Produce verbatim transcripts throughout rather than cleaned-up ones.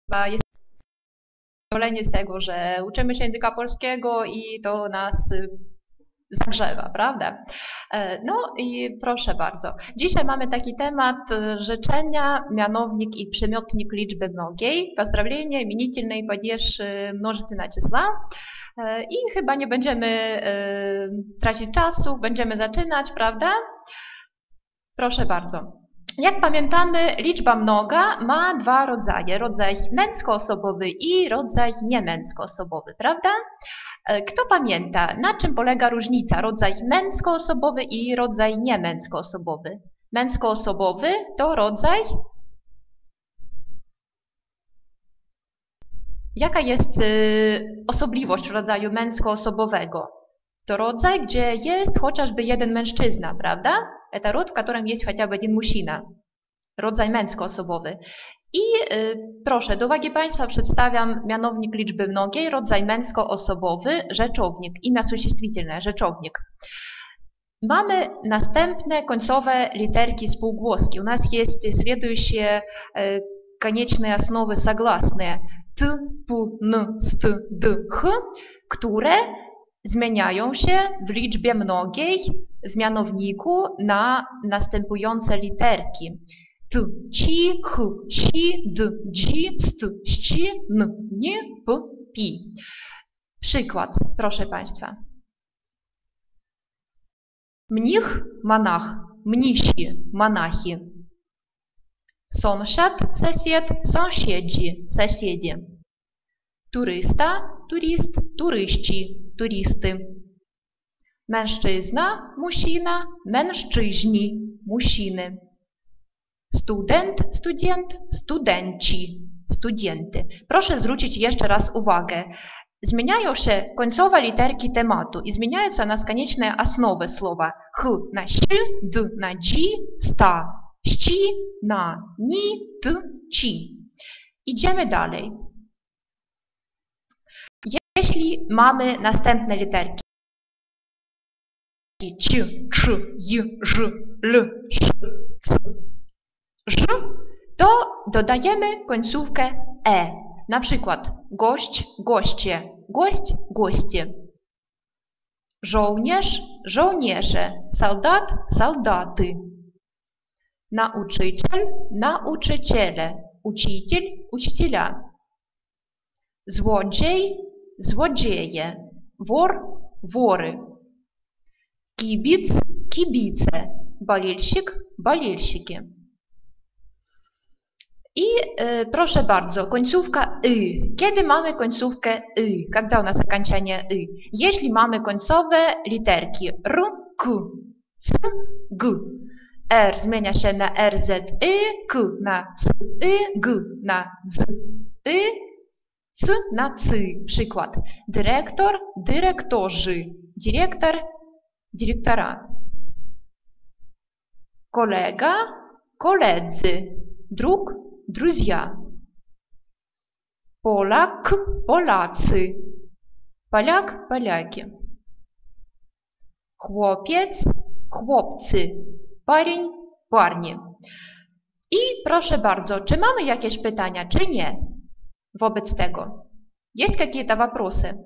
jest zadowoleni z tego, że uczymy się języka polskiego i to nas zagrzewa, prawda? No i proszę bardzo. Dzisiaj mamy taki temat rzeczenia, mianownik i przymiotnik liczby mnogiej, поздравление, именительный падеж множественного числа. I chyba nie będziemy tracić czasu, będziemy zaczynać, prawda? Proszę bardzo. Jak pamiętamy, liczba mnoga ma dwa rodzaje. Rodzaj męskoosobowy i rodzaj niemęskoosobowy, prawda? Kto pamięta, na czym polega różnica? Rodzaj męskoosobowy i rodzaj niemęskoosobowy. Męskoosobowy to rodzaj... Jaka jest y, osobliwość rodzaju męskoosobowego? To rodzaj, gdzie jest chociażby jeden mężczyzna, prawda? To ród, w którym jest chociażby jeden mужчина. Rodzaj męskoosobowy. I y, proszę, do uwagi Państwa przedstawiam mianownik liczby mnogiej, rodzaj męskoosobowy, rzeczownik, imię существительное, rzeczownik. Mamy następne końcowe literki spółgłoski. U nas jest следующие y, konieczne основы согласные t, p, n, st, d, h, które zmieniają się w liczbie mnogiej w mianowniku na następujące literki. T, ci, ch, si, d, dzi, st, ści, n, ni, p, pi. Przykład, proszę Państwa. Mnich, monach, mnisi, monachy. Sąsiad, sąsiad, sąsiedzi, sąsiedzi. Turysta, turist, turyści, turysty. Mężczyzna, mужчина, mężczyźni, mужчины. Student, student, studenci, studenty. Proszę zwrócić jeszcze raz uwagę. Zmieniają się końcowe literki tematu i zmieniаются nas konieczne основы słowa. Х na ś, d na dzi, sta, ści na ni, t, ci. Idziemy dalej. Jeśli mamy następne literki c, ch, j, ż, l, sz, c, ż, to dodajemy końcówkę e. Na przykład gość, goście, gość, goście. Żołnierz, żołnierze, soldat, soldaty. Nauczyciel, nauczyciele, uczyciel, uczyciela. Złodziej, złodzieje, wór, wory. Kibic, kibice, bolelsik, bolelsiki. I y, proszę bardzo, końcówka y. Kiedy mamy końcówkę y? Когда у нас окончание y? Jeśli mamy końcowe literki r, k, c, g. R zmienia się na r, z, y, k na c, y, g na z, y, c na c. Przykład. Dyrektor, dyrektorzy, dyrektor, dyrektora. Kolega, koledzy, druk, друзья. Polak, Polacy. Polak, Polaki. Chłopiec, chłopcy. Pareń, parnie. I proszę bardzo, czy mamy jakieś pytania, czy nie? Wobec tego. Jest jakieś wопросы?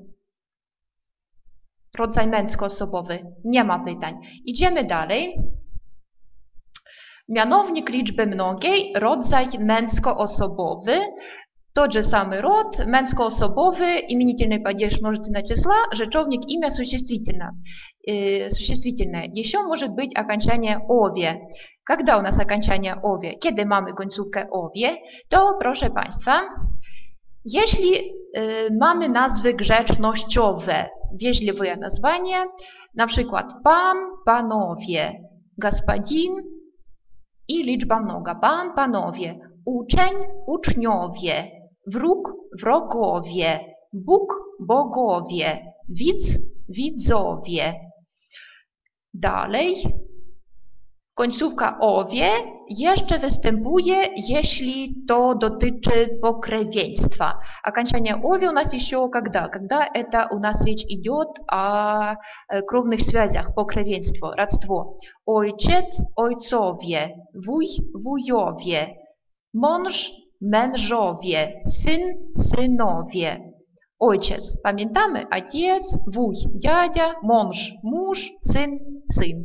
Rodzaj męskoosobowy. Nie ma pytań. Idziemy dalej. Mianownik liczby mnogiej, rodzaj męskoosobowy, тот же самый род, męskoosobowy, именительный падеж множественного числа, rzeczownik, imię существительное. Существительное. Еще может быть окончание owie. Когда у нас окончание owie? Kiedy mamy końcówkę owie? To proszę Państwa, jeśli y, mamy nazwy grzecznościowe, wieźliwe nazwanie, na przykład pan, panowie, господин, i liczba mnoga. Pan, panowie, uczeń, uczniowie, wróg, wrogowie, Bóg, bogowie, widz, widzowie. Dalej. Końcówka owie jeszcze występuje, jeśli to dotyczy pokrewieństwa. Окончание owie u nas еще когда? Когда это у нас речь идет о кровных связях, pokrewieństwo, родство. Ojciec, ojcowie, wuj, wujowie, mąż, mężowie, syn, synowie. Ojciec, pamiętamy? Ojciec, wuj, dziadzia, mąż, mąż, syn, syn.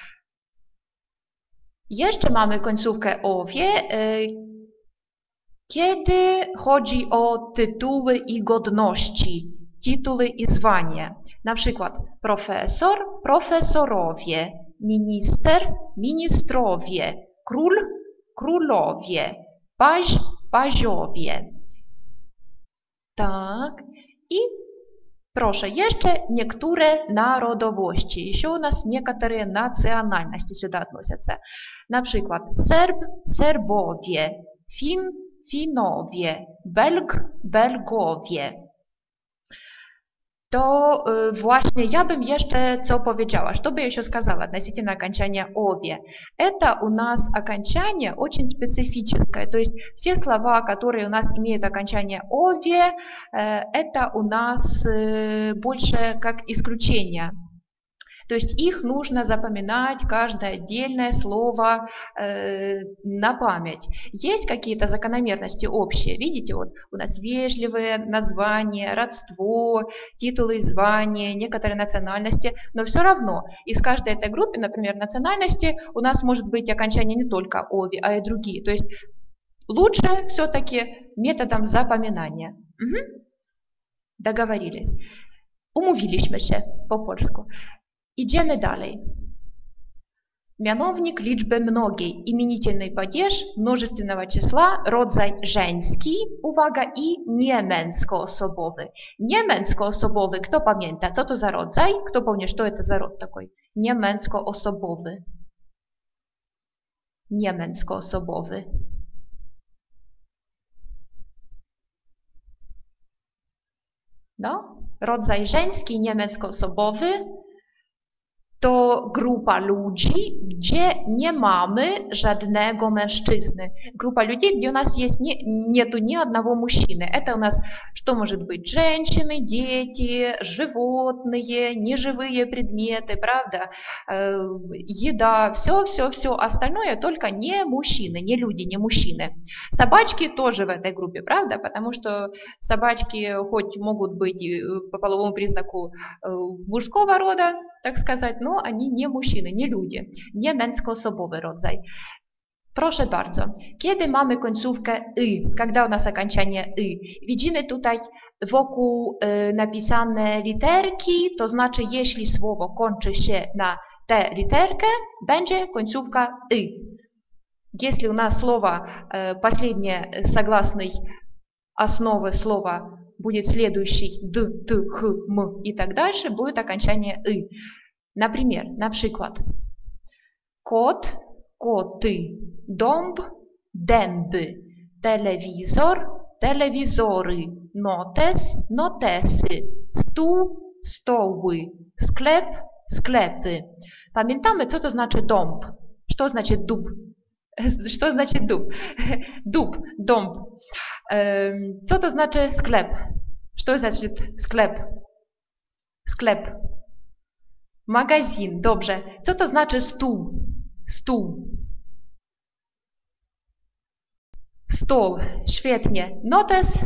Jeszcze mamy końcówkę owie, kiedy chodzi o tytuły i godności, tytuły i zwanie. Na przykład profesor, profesorowie, minister, ministrowie, król, królowie, paź, paziowie. Tak. I proszę, jeszcze niektóre narodowości. Еще у нас некоторые национальности сюда относятся. Na przykład Serb, Serbowie, Fin, Finowie, Belg, Belgowie. То właśnie ja bym jeszcze co powiedziała, что бы я еще сказала относительно окончания «ове». Это у нас окончание очень специфическое, то есть все слова, которые у нас имеют окончание «ове», это у нас больше как исключение. То есть их нужно запоминать, каждое отдельное слово э, на память. Есть какие-то закономерности общие. Видите, вот у нас вежливые названия, родство, титулы и звания, некоторые национальности. Но все равно из каждой этой группы, например, национальности, у нас может быть окончание не только «ови», а и другие. То есть лучше все-таки методом запоминания. Угу. Договорились. Umówiliśmy się po polsku. Idziemy dalej. Mianownik liczby mnogiej, imienitelny падеж множественного числа, rodzaj żeński, uwaga, i niemęskoosobowy. Niemęskoosobowy, kto pamięta, co to za rodzaj? Kto powie, co to za rod такой? Niemęskoosobowy. Niemęskoosobowy. No, rodzaj żeński, niemęskoosobowy to grupa ludzi, gdzie nie mamy żadnego mężczyzny. Grupa ludzi, gdzie u nas jest nie, нету ни одного мужчины. Это у нас что может быть? Женщины, дети, животные, неживые предметы, правда? Еда, все, все, все остальное, только не мужчины, не люди, не мужчины. Собачки тоже в этой группе, правда? Потому что собачки хоть могут быть по половому признаку мужского рода, tak сказать, no oni nie mужчины, nie ludzie, nie męskoosobowy rodzaj. Proszę bardzo, kiedy mamy końcówkę y, когда u nas окончание y, widzimy tutaj wokół y, napisane literki, to znaczy jeśli słowo kończy się na tę literkę, będzie końcówka y. Если у нас слово, y, последнее согласной основы слова будет следующий д, т, х, м и так дальше, будет окончание «ы». Например, на przykład кот, коты, дом, дęby, telewizor, telewizory, notes, notesy, stół, stoły, sklep, sklepy. Pamiętamy, co to znaczy dąb? Co znaczy dób? Co znaczy dób? Dób, dąb. Co to znaczy sklep? Co znaczy sklep? Sklep. Magazyn, dobrze. Co to znaczy stół? Stół. Stol, świetnie. Notes.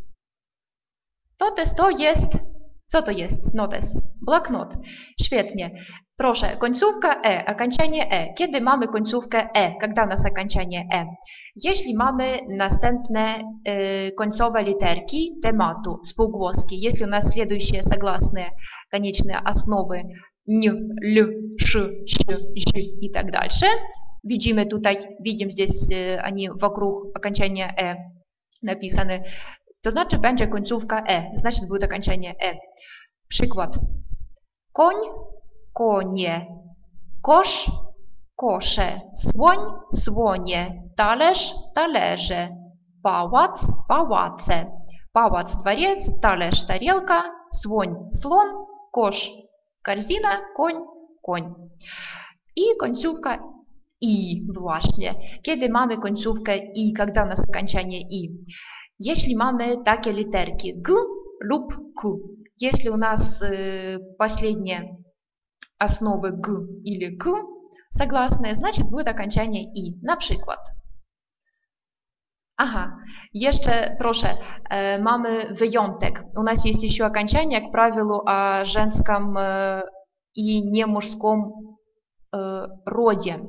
Notes to jest... Co to jest? Notes. Bloknot. Świetnie. Proszę, końcówka e, окончание e. Kiedy mamy końcówkę e? Когда у нас окончание e? Jeśli mamy następne y, końcowe literki tematu, spółgłoski, jeśli u nas следующие согласные, конечные основы н, л, ш, щ, ж и так дальше. Widzimy tutaj, widzimy здесь, y, они вокруг окончания e napisane. To znaczy będzie końcówka e, znaczy będzie окончание e. Przykład. Koń, konie, kosz, kosze, słoń, słonie, talerz, talerze, pałac, pałace, pałac, dworzec, talerz, тарелка, słoń, slon, kosz, корзина, koń, koń. I końcówka i właśnie. Kiedy mamy końcówkę i, когда у нас окончание i? Jeśli mamy takie literki g lub k. Jeśli u nas y, последние основы g или k согласные, значит будет окончание i. Na przykład Ага, jeszcze proszę, e, mamy wyjątek. U nas jest еще окончание, как правилу, о женском e, i niemęskim e, rodzie.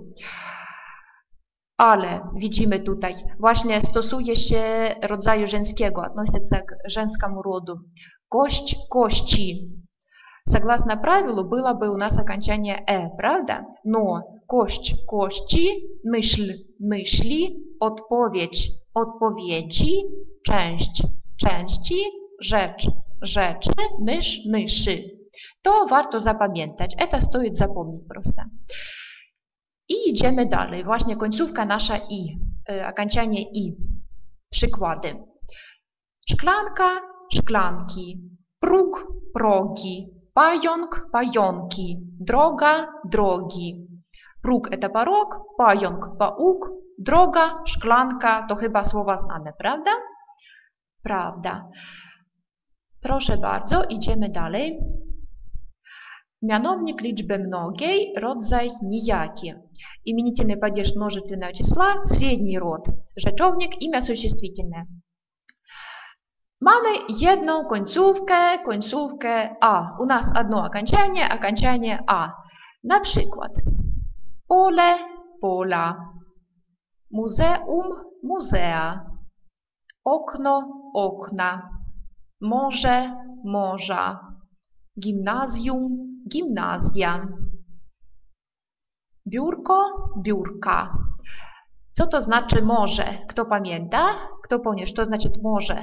Ale widzimy tutaj, właśnie stosuje się rodzaju żeńskiego, относится к женскому роду. Кость, kości. Согласно правилу, было бы у нас окончание «э», правда? Но кость, kości, myśl, myśli, odpowiedź, odpowiedzi, część, części, rzecz, rzeczy, mysz, myszy. To warto zapamiętać. Это стоит запомнить просто. I idziemy dalej. Właśnie końcówka nasza i, окончание i. Przykłady. Szklanka, szklanki, próg, progi, pająk, pająki, droga, drogi. Próg это порог, pająk, паук, droga, szklanka to chyba słowa znane, prawda? Prawda. Proszę bardzo, idziemy dalej. Mianownik liczby mnogiej, rodzaj nijaki. Именительный падеж множественного числа, средний род. Rzeczownik, imię существительное. Mamy jedną końcówkę, końcówkę a. U nas одно окончание, окончание a. Na przykład pole, pola, muzeum, muzea, okno, okna, morze, morza, gimnazjum, gimnazja, biurko, biurka. Co to znaczy morze? Kto pamięta? Kto powie, co znaczy morze?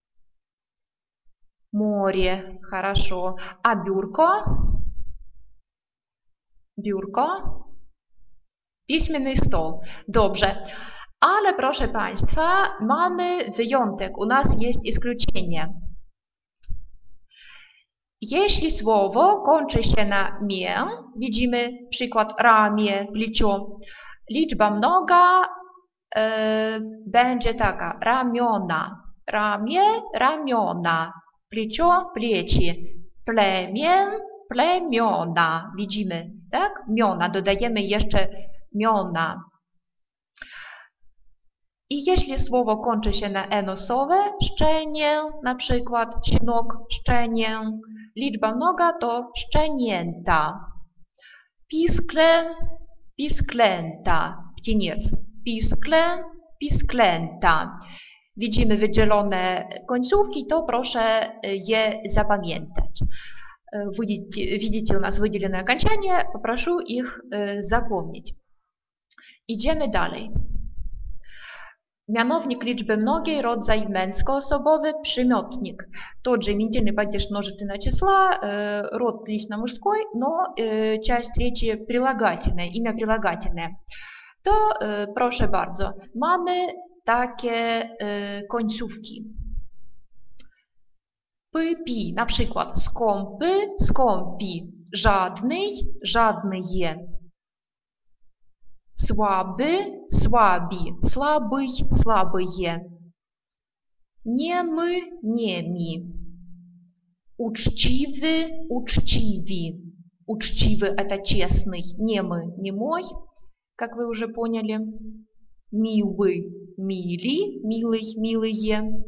Море, хорошо. А biurko? Biurko? Pismienny stół. Dobrze. Ale proszę Państwa, mamy wyjątek. U nas jest исключение. Jeśli słowo kończy się na mię, widzimy przykład ramię, плечо, liczba mnoga e, będzie taka, ramiona, ramię, ramiona, плечо, плечи, plemię, plemiona, widzimy, tak? Miona, dodajemy jeszcze miona. I jeśli słowo kończy się na enosowe, szczenie, na przykład śnok, szczenie, liczba mnoga to szczenięta. Piskle, pisklęta, ptiniec, piskle, pisklęta. Widzimy wydzielone końcówki, to proszę je zapamiętać. Widzicie, widzicie u nas wydzielone окончания, proszę ich zapomnieć. Idziemy dalej. Mianownik liczby mnogiej, rodzaj męskoosobowy, przymiotnik. Тот же именительный падеж множественного числа, род лично мужской, но часть речи прилагательная, имя прилагательное. To proszę bardzo, mamy takie końcówki. Pi, na przykład skąpy, skąpi, żadnej, żadnej. Słaby, słabi, słaby, słabyje. Niemy, niemi. Uczciwy, uczciwi. Uczciwy это честный, немы, немой, как вы уже поняли. Miły, mili, milych, milyje.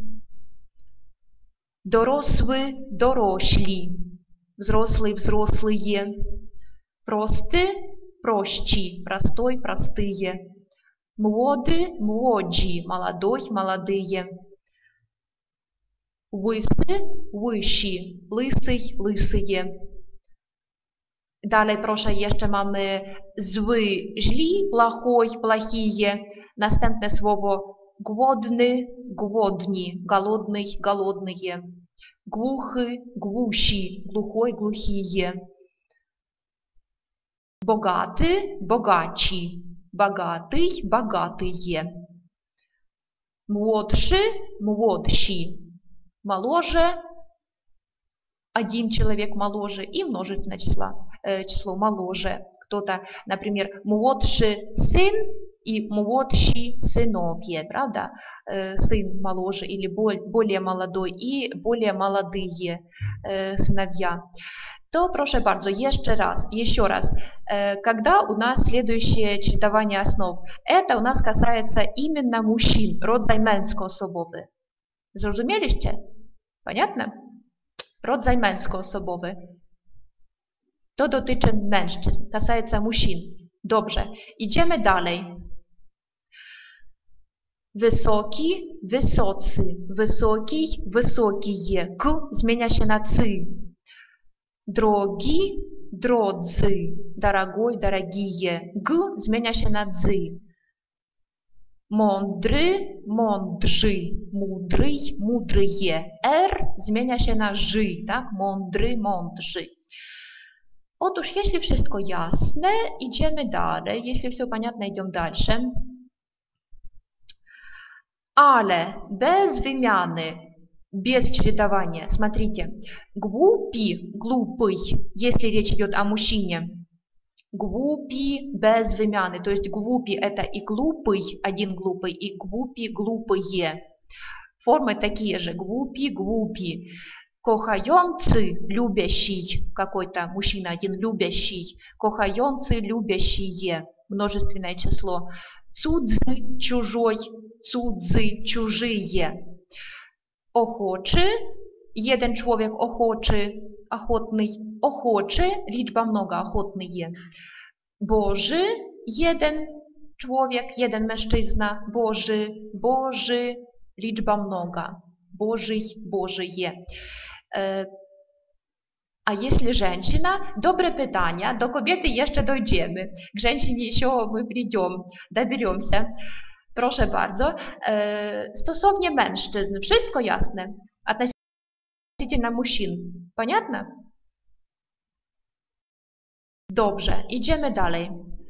Dorosły, dorośli. Взрослый, взрослые. Prosty, prości, простой, простые. Młody, młodzi, молодой, молодые. Łysy, łysi, lysy, lysые. Dalej proszę, jeszcze mamy zły, źli, плохой, плохие. Następne słowo głodny, głodni, голодный, голодные. Głuchy, głusi, głuchoj, głuchije. Bogaty, bogaci, bogatый, богатые. Młodszy, młodsi. Моложе, один человек моложе и множественное число, э, число моложе. Кто-то, например, младший сын и младшие сыновья, правда? Э, сын моложе или более молодой и более молодые э, сыновья. то proszę bardzo, jeszcze раз, еще раз, когда у нас следующее чередование основ, это у нас касается именно мужчин, rodzaj męskoosobowy. Zrozumieliście? Понятно? Rodzaj męskoosobowy. To dotyczy mężczyzn, касается мужчин. Dobrze, idziemy dalej. Wysoki, wysocy, wysoki, wysokie. K zmienia się na cy. Drogi, drodzy, дорогой, дорогие. G zmienia się na dzy. Mądry, mądrzy, mądry, mądrые. R zmienia się na ży, tak? Mądry, mądrzy. Otóż, jeśli wszystko jasne, idziemy dalej. Jeśli все понятно, идем дальше. Ale bez wymiany, без чередования. Смотрите, глупи, глупый, если речь идет о мужчине. Глупи без вымены, то есть глупи это и глупый, один глупый, и глупи, глупые. Формы такие же, глупи, глупи. Кохający, любящий, какой-то мужчина один любящий. Кохający, любящие, множественное число. Цудzy, чужой, цудzy, чужие. Ochoczy, jeden człowiek ochoczy, ochotny, ochoczy, liczba mnoga, ochotny. Boży, jeden człowiek, jeden mężczyzna, Boży, Boży, liczba mnoga, Boży, Bożyje. A jeśli женщина, dobre pytania, do kobiety jeszcze dojdziemy, k женщине еще мы придем, доберемся. Proszę bardzo. Stosownie mężczyzn. Wszystko jasne. Относительно мужчин. Понятно? Dobrze. Idziemy dalej.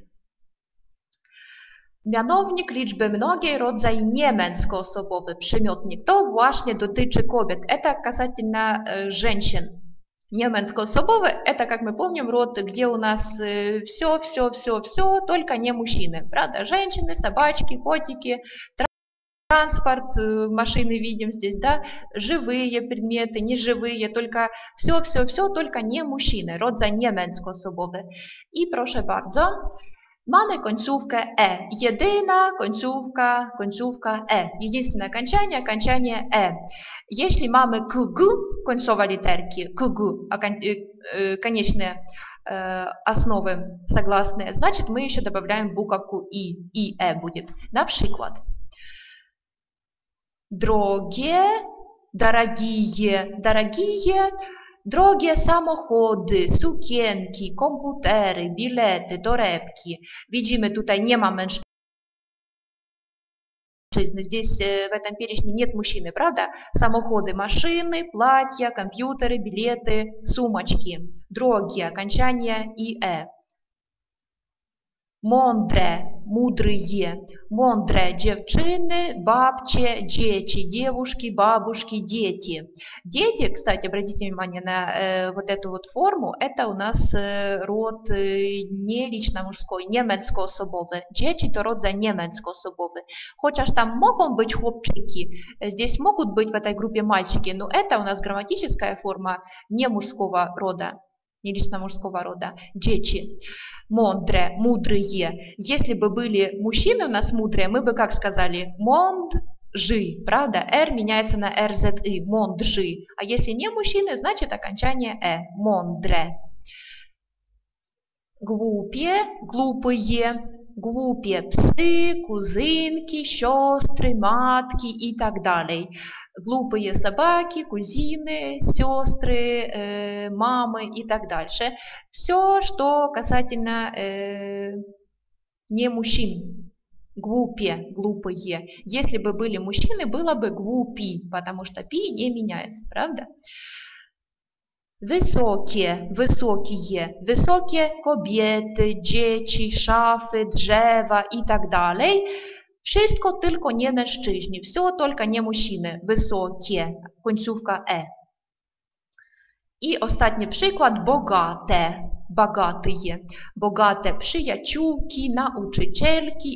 Mianownik liczby mnogiej, rodzaj niemęskoosobowy, przymiotnik. To właśnie dotyczy kobiet. Это касательно женщин. Немецкооsobоwy – это, как мы помним, род, где у нас все, все, все, все, только не мужчины. Правда, женщины, собачки, котики, транспорт, машины видим здесь, да, живые предметы, неживые, только все, все, все, только не мужчины. Rodzaj niemęskoosobowy. I proszę bardzo, mamy końcówkę e. Jedyna końcówka, końcówka e. Единственное окончание, окончание e. Jeśli mamy kg, końcowe literki, kg, конечные основы согласные, значит мы еще добавляем буковку и, и e будет. На przykład. Drogie, дорогие, дорогие, drogie samochody, sukienki, komputery, bilety, torebki. Widzimy, tutaj nie ma mężczyzny. Здесь в этом перечне нет мужчины, правда? Самоходы, машины, платья, компьютеры, билеты, сумочки. Drogie, окончание и э. Mądre, мудрые. Mądre, dziewczyny, babcie, dzieci, девушки, бабушки, дети. Дети, кстати, обратите внимание на э, вот эту вот форму, это у нас э, род э, не лично мужской, не męskoosobowy. Dzieci to rodzaj niemęskoosobowy. Chociaż там могут быть хлопчики, здесь могут быть в этой группе мальчики, но это у нас грамматическая форма не мужского рода. Не лично мужского рода, дети, мудрые, мудрые. Если бы были мужчины у нас мудрые, мы бы как сказали, монджи, правда? R меняется на рзи, монджи. А если не мужчины, значит окончание э, мондре. Глупые, глупые, глупые псы, кузинки, сестры, матки и так далее. Глупые собаки, кузины, сестры, э, мамы и так дальше. Все, что касательно э, не мужчин. Глупые, глупые. Если бы были мужчины, было бы глупи, потому что пи не меняется, правда? Wysokie, wysokie, wysokie kobiety, dzieci, szafy, drzewa i tak dalej. Wszystko tylko nie mężczyźni, все только не mужчины, wysokie, końcówka e. I ostatni przykład, bogate, bogatые, bogate przyjaciółki, nauczycielki,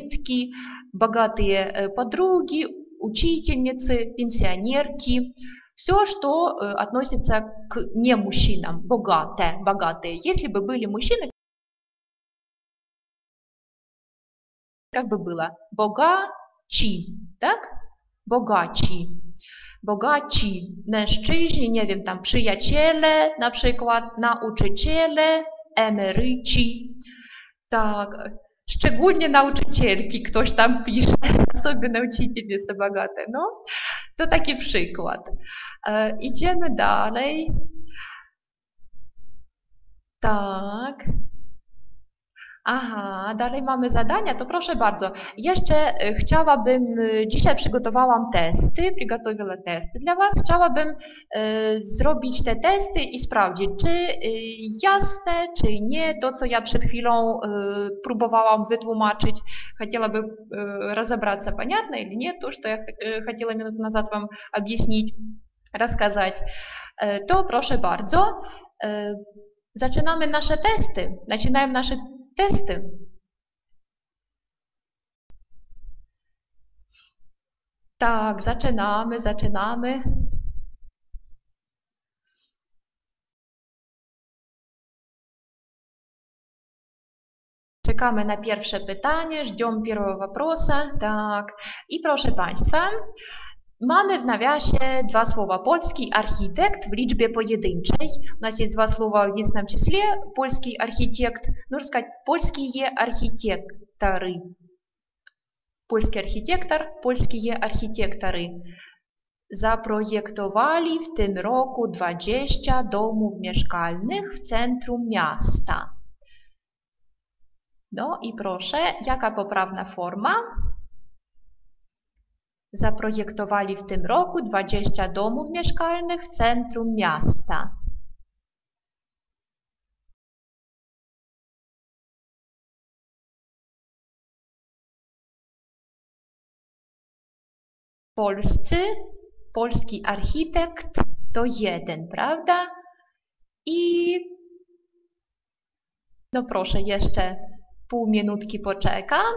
emerytki, bogatые подруги, учительницы, пенсионерки. Все, что э, относится к не мужчинам, богатые, богатые. Если бы были мужчины, как бы было? Богачі, так? Богачі. Богачі. Mężczyźni, nie wiem, tam przyjaciele, na przykład nauczyciele, emeryci. Tak, szczególnie nauczycielki, ktoś tam pisze, особенно учительницы bogate. No, to taki przykład. E, idziemy dalej. Tak. Aha, dalej mamy zadania, to proszę bardzo. Jeszcze chciałabym, dzisiaj przygotowałam testy, przygotowiła testy dla Was. Chciałabym e, zrobić te testy i sprawdzić, czy e, jasne, czy nie, to co ja przed chwilą e, próbowałam wytłumaczyć. Chciałabym e, разобраться, понятно или нет, то, что я e, хотела минуту назад вам объяснить, рассказать. E, to proszę bardzo, e, zaczynamy nasze testy, zaczynają nasze testy. Tak, zaczynamy, zaczynamy. Czekamy na pierwsze pytanie, ждем pierwszego вопроса. Tak. I proszę Państwa, mamy w nawiasie dwa słowa. Polski architekt w liczbie pojedynczej. U nas jest dwa słowa w jednym числе. Polski architekt, można сказать, polskie architektory. Polski architektor, polskie architektory. Zaprojektowali w tym roku dwadzieścia domów mieszkalnych w centrum miasta. No i proszę, jaka poprawna forma? Zaprojektowali w tym roku dwadzieścia domów mieszkalnych w centrum miasta. Polscy, polski architekt to jeden, prawda? I no proszę, jeszcze pół minutki poczekam.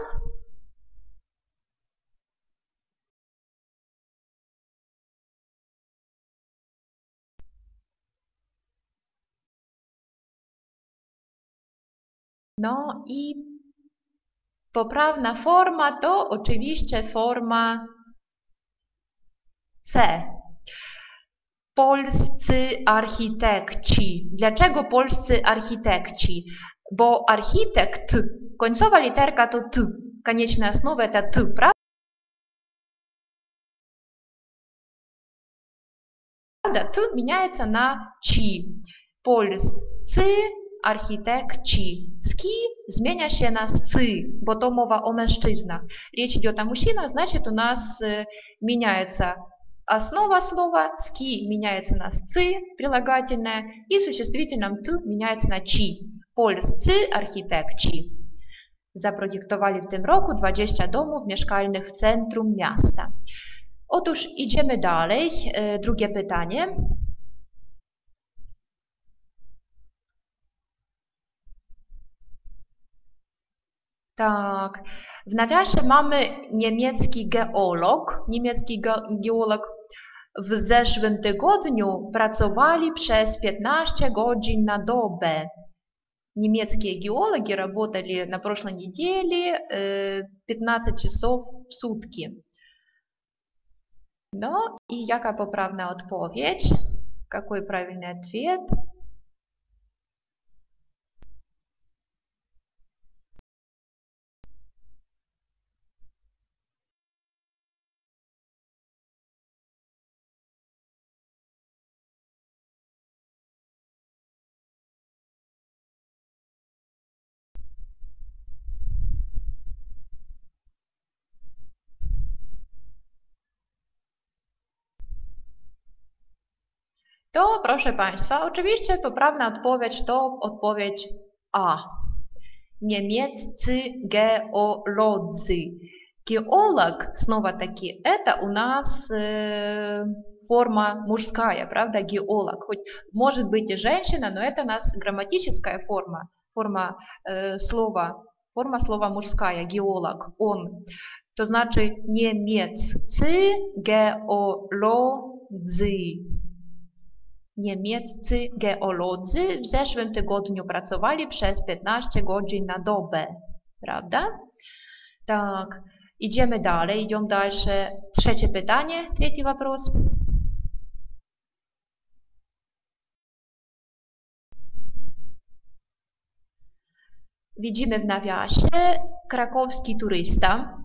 No i poprawna forma to oczywiście forma C. Polscy architekci. Dlaczego polscy architekci? Bo architekt, końcowa literka to T, konieczna основа to T, prawda? T zmieniaється na ci. Polscy architekci. Ski zmienia się na scy, bo to mowa o mężczyznach. Речь идет о мужчинах, значит у нас меняется основа слова, ски меняется на сцы, прилагательное, и существительным т меняется на ci. Polscy architekci zaprojektowali w tym roku dwadzieścia domów mieszkalnych w centrum miasta. Otóż idziemy dalej. Drugie pytanie. Tak, w nawiasie mamy niemiecki geolog. Niemiecki ge geolog w zeszłym tygodniu pracowali przez piętnaście godzin na dobę. Немецкие геологи работали на прошлой неделе пятнадцать часов в сутки. No i jaka poprawna odpowiedź? Какой правильный ответ? To, proszę Państwa, oczywiście poprawna odpowiedź to odpowiedź A. Niemieccy geolodzy. Geolog, снова таки, это у нас э, форма мужская, правда, геолог. Хоть может быть и женщина, но это у нас грамматическая форма, форма э, слова, форма слова мужская, геолог, он. To znaczy niemieccy geolodzy. Niemieccy geolodzy w zeszłym tygodniu pracowali przez piętnaście godzin na dobę. Prawda? Tak. Idziemy dalej, idziemy dalsze. Trzecie pytanie, trzeci вопрос. Widzimy w nawiasie krakowski turysta.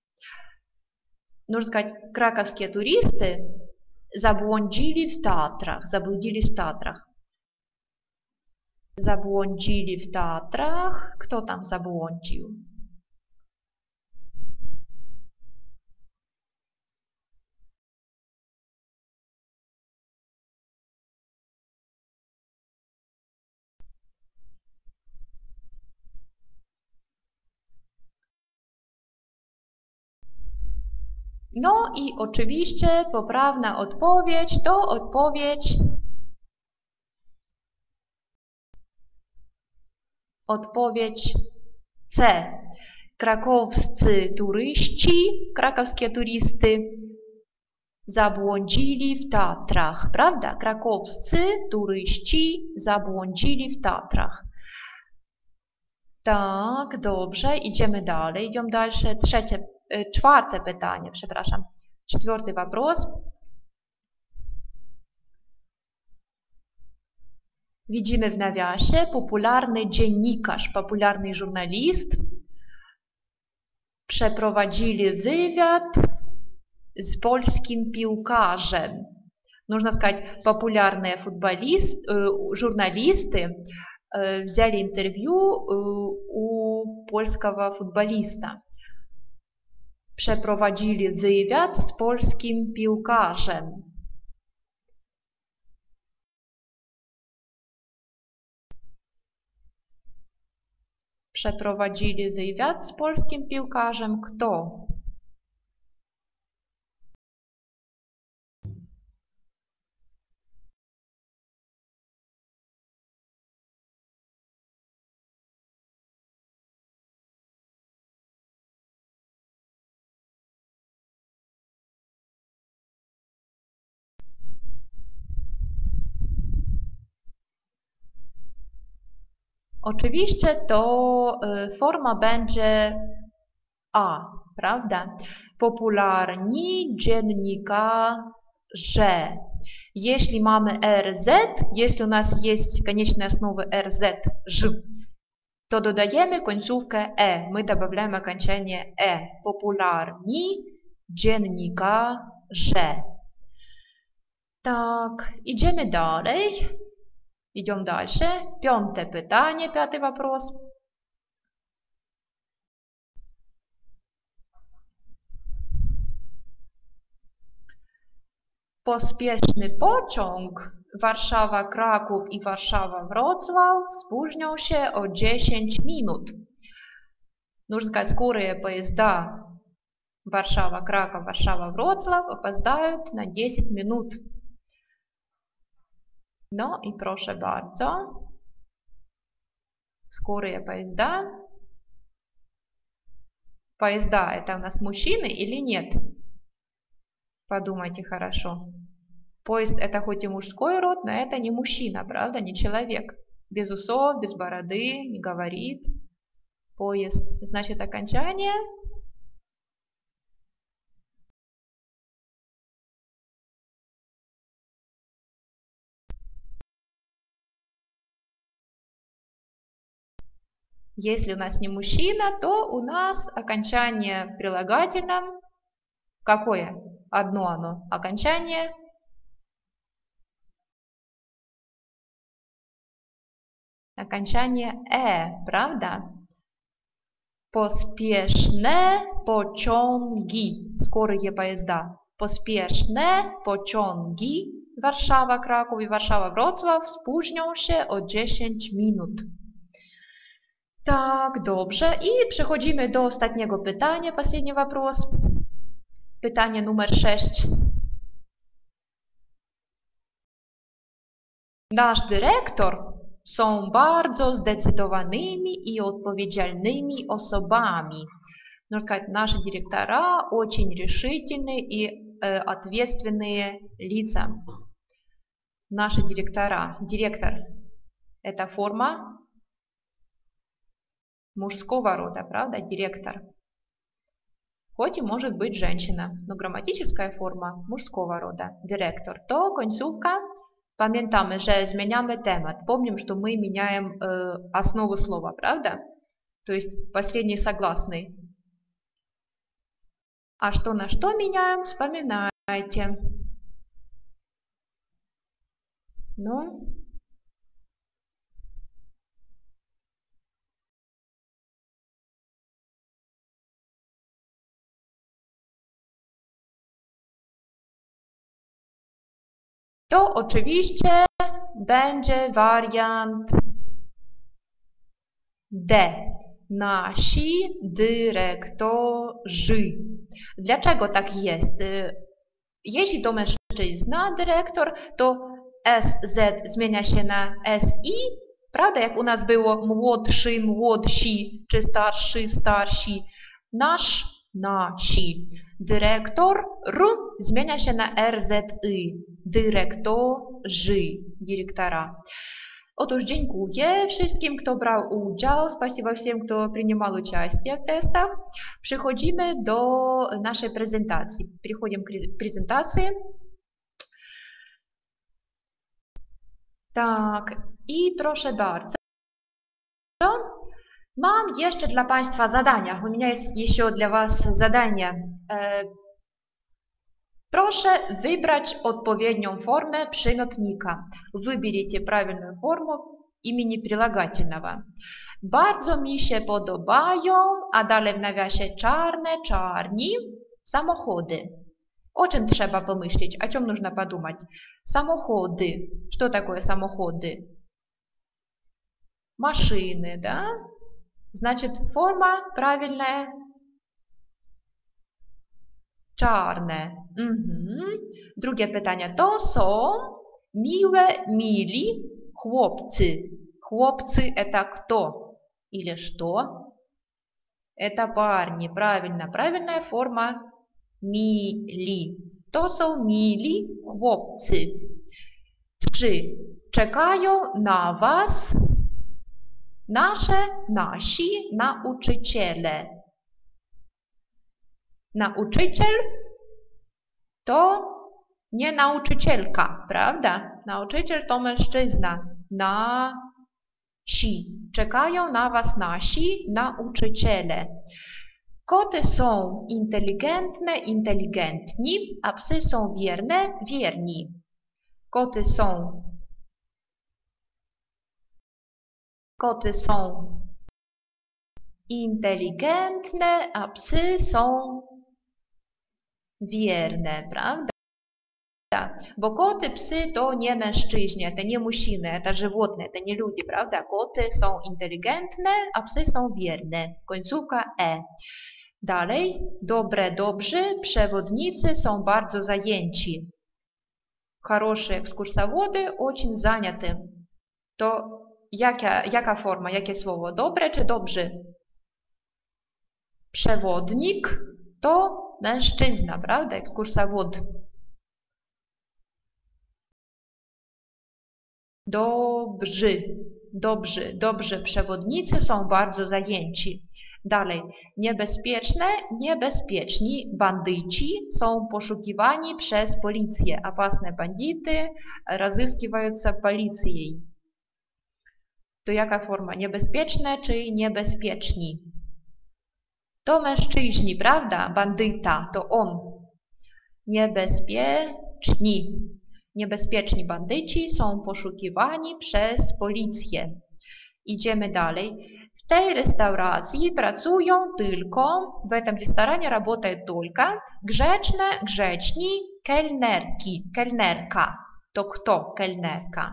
Нужно сказать, краковские туристы забłądzili w Tatrach. Zabłądzili w Tatrach. Zabłądzili w Tatrach. Kto tam zabłądził? No i oczywiście poprawna odpowiedź to odpowiedź odpowiedź C. Krakowscy turyści, krakowskie turysty zabłądzili w Tatrach, prawda? Krakowscy turyści zabłądzili w Tatrach. Tak, dobrze, idziemy dalej, idziemy dalsze. Trzecie, czwarte pytanie, przepraszam. Czwarty вопрос. Widzimy w nawiasie popularny dziennikarz, popularny żurnalist. Przeprowadzili wywiad z polskim piłkarzem. Нужно сказать, популярные футболист, журналисты взяли интервью у польskiego футболиста. Przeprowadzili wywiad z polskim piłkarzem. Przeprowadzili wywiad z polskim piłkarzem. Kto? Oczywiście to forma będzie A, prawda? Popularni dziennikarze. Jeśli mamy er zet, jeśli u nas jest konieczne основы er zet, ż, to dodajemy końcówkę e. My добавляем окончание e. Popularni dziennikarze. Tak, idziemy dalej. Idziemy dalsze. Piąte pytanie, piąty вопрос. Pospieszny pociąg Warszawa-Kraków i Warszawa-Wrocław spóźnią się o dziesięć minut. Нужно сказать, скорые поезда Warszawa-Kraków, Warszawa-Wrocław опоздают на десять minut. No i proszę bardzo. Скорые поезда. Поезда это у нас мужчины или нет? Подумайте хорошо. Поезд это хоть и мужской род, но это не мужчина, правда? Не человек. Без усов, без бороды, не говорит. Поезд. Значит, окончание. Если у нас не мужчина, то у нас окончание в прилагательном. Какое? Одно оно. Окончание. Окончание «э», правда? Pospieszne pociągi. Скорые поезда. Pospieszne pociągi Warszawa, Kraków i Warszawa, Wrocław spóźnią się o dziesięć minut. Tak, dobrze. I przechodzimy do ostatniego pytania. Последний вопрос. Pytanie numer sześć. Nasz dyrektor są bardzo zdecydowanymi i odpowiedzialnymi osobami. Нужно сказать, наши директора очень решительные и э, ответственные лица. Наши директора. Директор – это форма мужского рода, правда? Директор. Хоть и может быть женщина, но граматическая форма мужского рода. Директор. То końcówka. Pamiętamy, że zmieniamy temat. Помним, что мы меняем э, основу слова, правда? То есть последний согласный. А что на что меняем, вспоминайте. Ну. To oczywiście będzie wariant D. Nasi dyrektorzy. Dlaczego tak jest? Jeśli to mężczyzna, dyrektor, to S Z zmienia się na S I, prawda? Jak u nas było młodszy, młodsi, czy starszy, starsi. Nasz, nasi. Dyrektor, R zmienia się na R Z Y. Dyrektorzy, dyrektora. Otóż dziękuję wszystkim, kto brał udział. Спасибо всем, кто принимал участие в тестах. Przechodzimy do naszej prezentacji. Переходим к презентации. Tak, i proszę bardzo. Mam jeszcze dla Państwa zadania. У меня есть еще для вас задание. Proszę wybrać odpowiednią formę przymiotnika. Wybiercie prawidłową formę imieni прилагательного. Bardzo mi się podobają, a dalej w nawiasie czarne, czarni, samochody. O czym trzeba pomyśleć? O czym нужно подумать? Samochody. Что такое samochody? Maszyny, да? Значит, форма правильная. Czarne. Mhm. Drugie pytanie. To są miłe, mili chłopcy. Chłopcy это кто? Или что? Это парни. Правильно. Правильная форма mili. To są mili chłopcy. Trzy. Czekają na was nasze, nasi nauczyciele. Nauczyciel to nie nauczycielka, prawda? Nauczyciel to mężczyzna. Nasi. Czekają na was nasi nauczyciele. Koty są inteligentne, inteligentni, a psy są wierne, wierni. Koty są Koty są inteligentne, a psy są wierne, правда? Bo koty, psy to nie mężczyźni, to nie musiny, to животные, to nie ludzie, prawda? Koty są inteligentne, a psy są wierne. Końcówka E. Dalej, dobre, dobrzy, przewodnicy są bardzo zajęci. Хорошие экскурсоводы очень заняты. To jaka, jaka forma, jakie słowo? Dobre czy dobrzy? Przewodnik to mężczyzna, prawda? Ekskursowód. Dobrzy, dobrzy, dobrzy przewodnicy są bardzo zajęci. Dalej, niebezpieczne, niebezpieczni bandyci są poszukiwani przez policję. Опасные бандиты разыскиваются полицией. To jaka forma? Niebezpieczne czy niebezpieczni? To mężczyźni, prawda? Bandyta, to on. Niebezpieczni. Niebezpieczni bandyci są poszukiwani przez policję. Idziemy dalej. W tej restauracji pracują tylko, w этом ресторане работает только grzeczne, grzeczni kelnerki. Kelnerka. To kto kelnerka?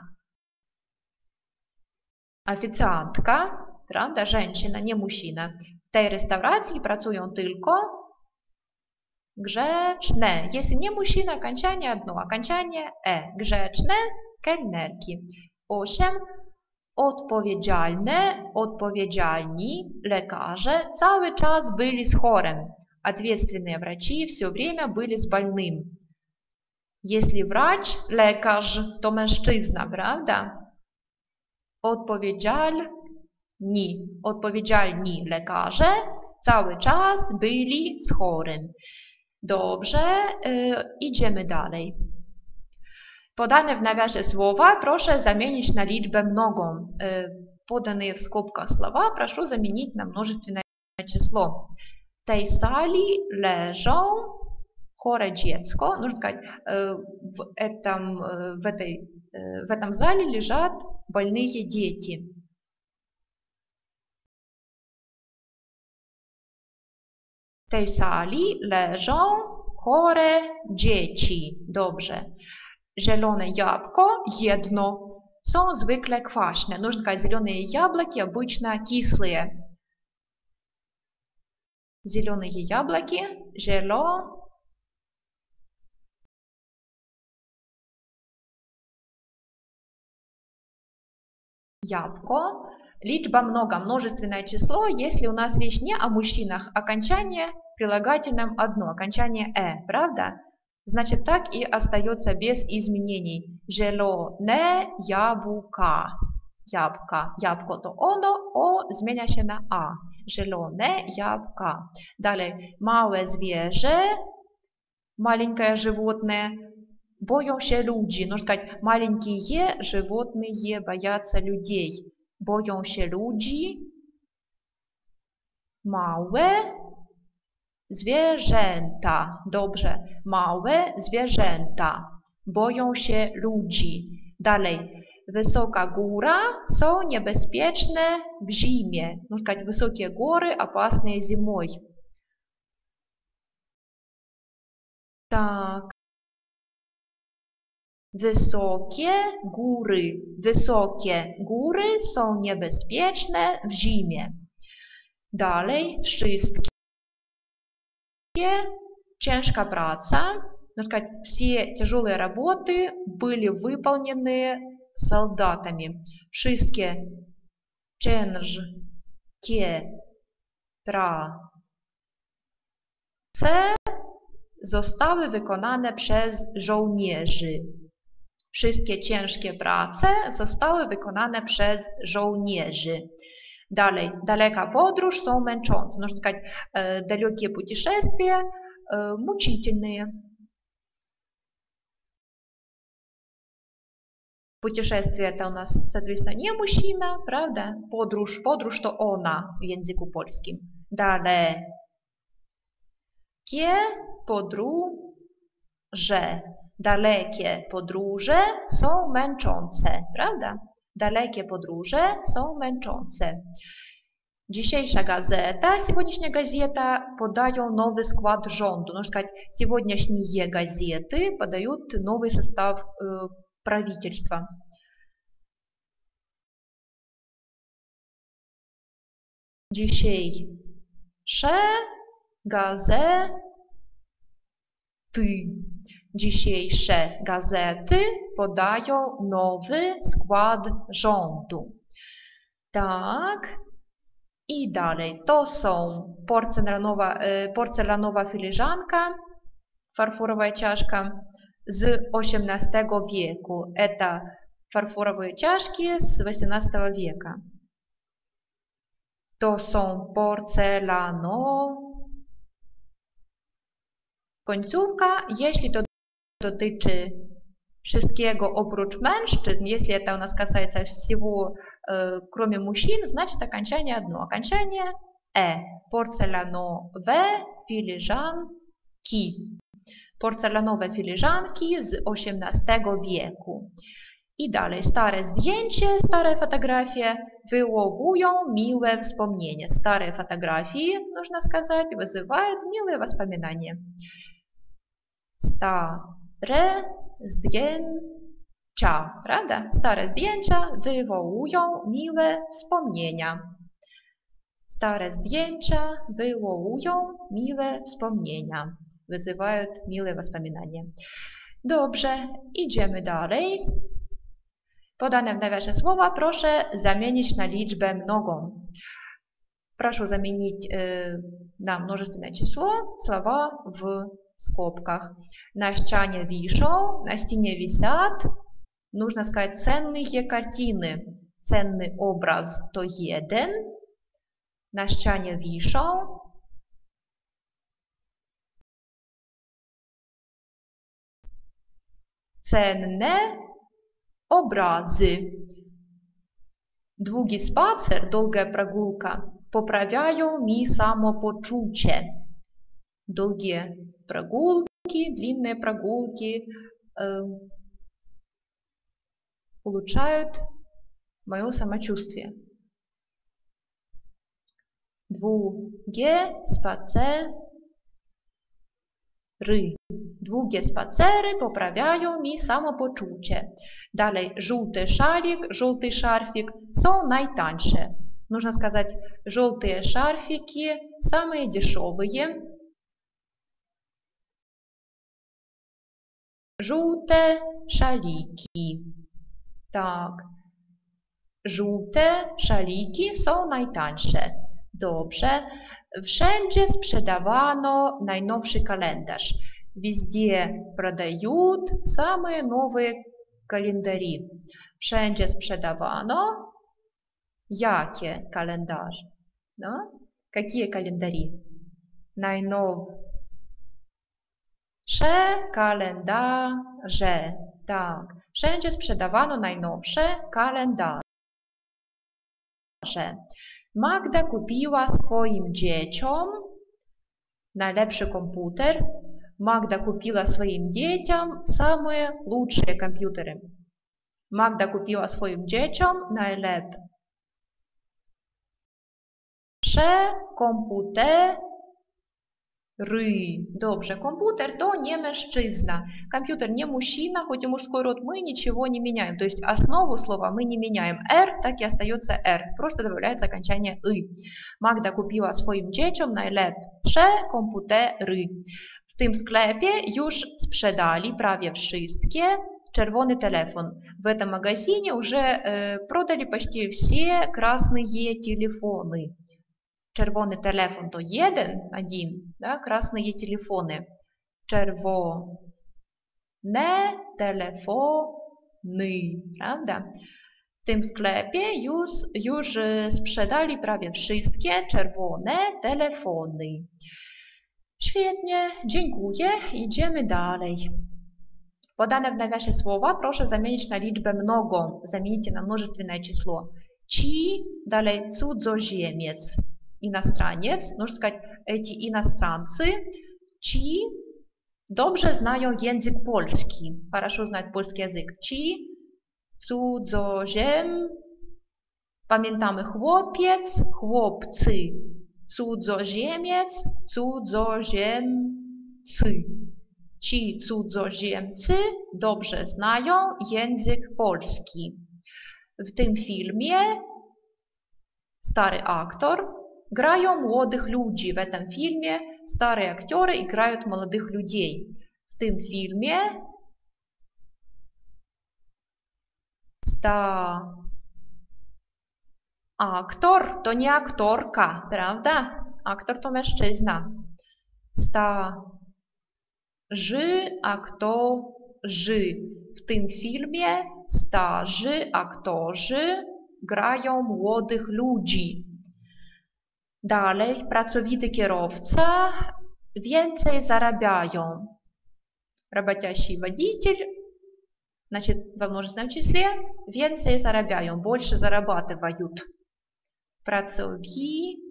Oficjantka, prawda? Żeńszyna, nie musina. W tej restauracji pracują tylko grzeczne. Jeśli nie musina, окончание одно, окончание e. Grzeczne kelnerki. osiem. Odpowiedzialne, odpowiedzialni lekarze cały czas byli z chorym. Ответственные врачи все время были с больным. Jeśli wracz, lekarz, to mężczyzna, prawda? Odpowiedzialni, odpowiedzialni lekarze cały czas byli z chorym. Dobrze, yy, idziemy dalej. Podane w nawiasie słowa proszę zamienić na liczbę mnogą. Yy, podane w skobkach słowa proszę zamienić na множественное число. W tej sali leżą chore dziecko. Нужно сказать, в этом, в этой, в этом зале лежат больные дети. W tej sali leżą chore dzieci. Dobrze. Zielone jabłko, jedno, są zwykle kwaśne. Нужно сказать, зеленые яблоки обычно кислые. Зеленые яблоки, зело. Jabłko. Liczba mnoga, множественное число, если у нас речь не о мужчинах, окончание прилагательным одно, окончание «э», правда? Значит, так и остается без изменений. Зелене яблука. Jabłka. Jabłko to ono, o zmienia się na a. Zielone jabłka. Dalej, małe zwierzę, маленькое животное, boją się ludzi. Нужно сказать, маленькие животные боятся людей. Boją się ludzi. Małe zwierzęta. Dobrze. Małe zwierzęta. Boją się ludzi. Dalej. Wysoka góra są niebezpieczne w zimie. Нужно сказать, высокие горы опасные зимой. Tak. Wysokie góry. Wysokie góry są niebezpieczne w zimie. Dalej. Wszystkie. Ciężka praca. Нужно сказать, все тяжелые работы были выполнены солдатами. Wszystkie ciężkie prace zostały wykonane przez żołnierzy. Wszystkie ciężkie prace zostały wykonane przez żołnierzy. Dalej, daleka podróż są męczące. Нужно сказать, далекие путешествия мучительные. Путешествие это у нас, соответственно, не мужчина, правда? Podróż, podróż to ona w języku polskim. Dalekie podróże. Dalekie podróże są męczące, prawda? Dalekie podróże są męczące. Dzisiejsza gazeta, сегодняшняя газета поdają nowy skład rządu. Нужно сказать, сегодняшние газеты подают новый состав правительства. Dzisiejsze gazety. Dzisiejsze gazety podają nowy skład rządu. Tak. I dalej. To są porcelanowa, porcelanowa filiżanka, фарфоровая чашка z osiemnastego wieku. Это фарфоровые чашки z osiemnastego wieku. To są porcelano. Końcówka, jeśli to dotyczy wszystkiego oprócz mężczyzn, если это у нас касается всего, э, кроме мужчин, значит окончание одно. Окончание «э». Porcelanowe filiżanki. Porcelanowe filiżanki z osiemnastego wieku. I dalej, stare zdjęcie, stare fotografie wywołują miłe wspomnienie. Stare fotografii, można сказать, wызывают miłe воспоминания. Stare zdjęcia, prawda? Stare zdjęcia wywołują miłe wspomnienia. Stare zdjęcia wywołują miłe wspomnienia. Wызывают miłe wspomnienia. Dobrze, idziemy dalej. Podane w nawiasie słowa proszę zamienić na liczbę mnogą. Прошу заменить э, на множественное число слова в скобках. На ścianie wiszą, на стене висят. Нужно сказать ценные картины. Ценный образ to jeden. Na ścianie wiszą. Cenne obrazy. Długi spacer, długa прогулка poprawiają mi samopoczucie. Długie прогулки, длинные прогулки э, улучшают мое самочувствие. Długie spacery. Długie spacery poprawiają mi samopoczucie. Dalej, żółty szalik, żółty szarfik są najtańsze. Нужно сказать, желтые шарфики самые дешевые. Żółte szaliki. Tak. Żółte szaliki są najtańsze. Dobrze. Wszędzie sprzedawano najnowszy kalendarz. Wезде продают самые новые календари. Wszędzie sprzedawano. Jakie kalendarze? No? Какие календари? Najnowsze kalendarze. Tak. Wszędzie sprzedawano najnowsze kalendarze. Magda kupiła swoim dzieciom najlepszy komputer. Magda kupiła swoim dzieciom самые лучшие компьютеры. Magda kupiła swoim dzieciom najlepsze komputery. Dobrze, komputer to nie mężczyzna. Компьютер не мужчина, хоть и мужской род, мы ничего не меняем. То есть основу слова мы не меняем. R так и остается R. Просто добавляется окончание «y». Magda kupiła swoim dzieciom najlepsze komputery. W tym sklepie już sprzedali prawie wszystkie czerwony telefon. В этом магазине уже э, продали почти все красные телефоны. Czerwony telefon to jeden, один, да, красные телефоны. Czerwone telefony, prawda? W tym sklepie już, już sprzedali prawie wszystkie czerwone telefony. Świetnie, dziękuję. Idziemy dalej. Podane w nawiasie słowa proszę zamienić na liczbę mnogą. Zamienicie na mnożeственное число. Ci, dalej cudzoziemiec. Иностранец, нужно сказать, эти иностранцы, ci dobrze znają język polski, хорошо знают польский язык. Ci cudzoziem, pamiętamy chłopiec, chłopcy, cudzoziemiec, cudzoziemcy. Ci cudzoziemcy dobrze znają język polski. W tym filmie stary aktor grają młodych ludzi. W tym filmie stare aktory grają młodych ludzi. W tym filmie sta aktor to nie aktorka, prawda? Aktor to mężczyzna. Starzy aktorzy. W tym filmie starzy aktorzy grają młodych ludzi. Dalej, pracowity kierowca więcej zarabiają. Работящий водитель, значит, во множественном числе, więcej zarabiają, больше зарабатывают. Pracowi,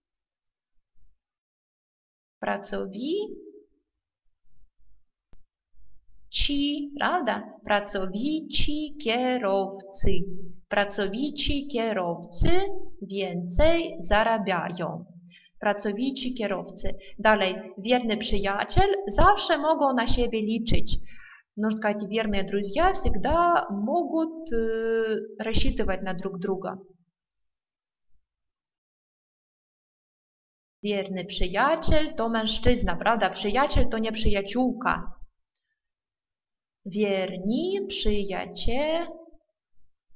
pracowici, prawda? Pracowici kierowcy. Pracowici kierowcy więcej zarabiają. Pracowici kierowcy. Dalej, wierny przyjaciel zawsze mogą na siebie liczyć. Нужно сказать, верные друзья всегда могут э, рассчитывать на друг друга. Wierny przyjaciel to mężczyzna, prawda? Przyjaciel to nie przyjaciółka. Wierni przyjaciele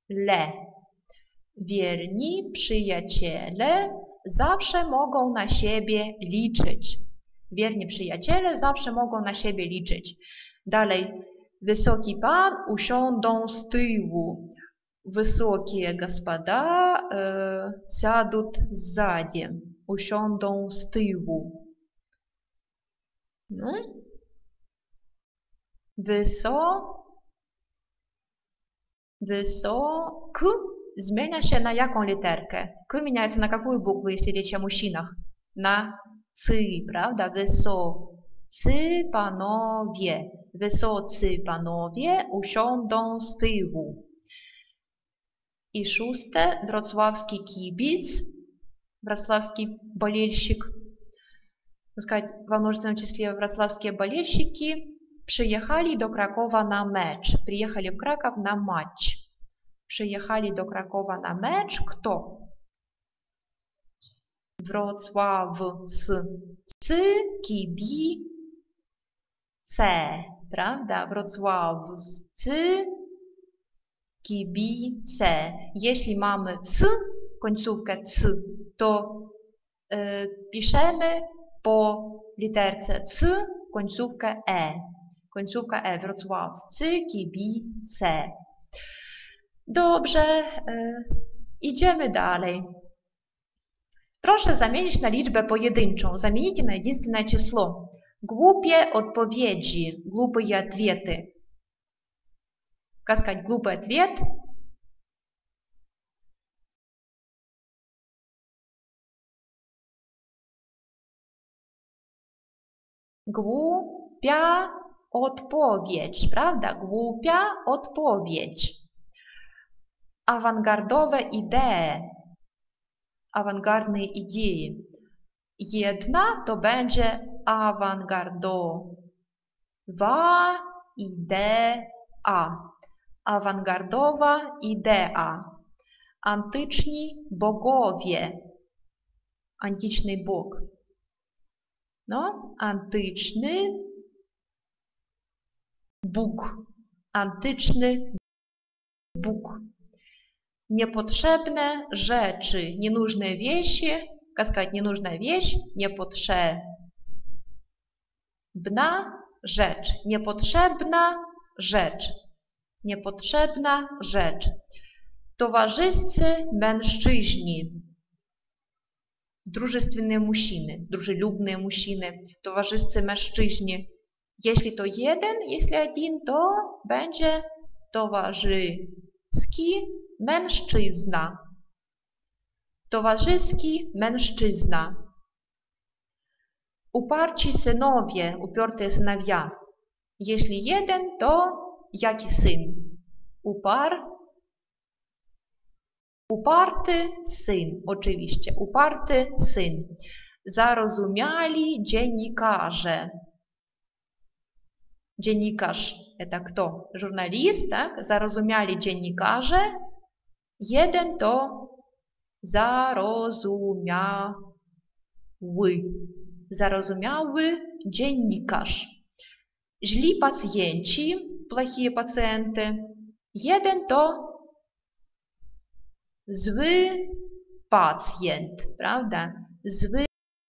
le. Wierni przyjaciele zawsze mogą na siebie liczyć. Wierni przyjaciele zawsze mogą na siebie liczyć. Dalej. Wysoki pan usiądą z tyłu. Wysokie господа e, siadут sзади. Usiądą z tyłu. No. Wysok. Wysok. Zmienia się na jaką literkę? K меняется на какую букву, если речь о мужчинах? На cy, prawda? Wysocy panowie. Wysocy panowie usiądą z tyłu. I szóste. Wrocławski kibic. Wrocławski болельщик. Сказать, во множественном числе wrocławskie болельщики przyjechali do Krakowa na mecz. Przyjechali w Kraków na mecz. Przyjechali do Krakowa na mecz. Kto? Wrocławscy kibice. Prawda? Wrocławscy kibice. Jeśli mamy c, końcówkę c, to y, piszemy po literce c końcówkę e. Końcówka e. Wrocławscy kibice. Dobrze, y, idziemy dalej. Proszę zamienić na liczbę pojedynczą. Zamienicie na единственное число. Głupie odpowiedzi. Глупые ответы. Как сказать глупый ответ? Głupia odpowiedź, prawda? Głupia odpowiedź. Awangardowe idee. Awangardne idee. Jedna to będzie awangardowa idea. Awangardowa idea. Antyczni bogowie. Antyczny bóg. No, antyczny Bóg. Antyczny Bóg. Niepotrzebne rzeczy, nienужные вещи, как сказать, ненужная вещь, niepotrzebna rzecz, niepotrzebna rzecz, niepotrzebna rzecz. Towarzyscy mężczyźni, дружественные мужчины, дружелюбные мужчины, towarzyscy mężczyźni. Jeśli to jeden, jeśli один, to będzie towarzyski mężczyzna. Towarzyski mężczyzna. Uparci synowie, upiorte synowia. Jeśli jeden, to jaki syn? Upar. Uparty syn, oczywiście. Uparty syn. Zarozumiali dziennikarze. Dziennikarz, to kto? Żurnalist, tak? Zarozumiali dziennikarze. Jeden to zarozumiały. Zarozumiały dziennikarz. Źli pacjenci, плохие pacjenty. Jeden to zły pacjent, prawda? Zły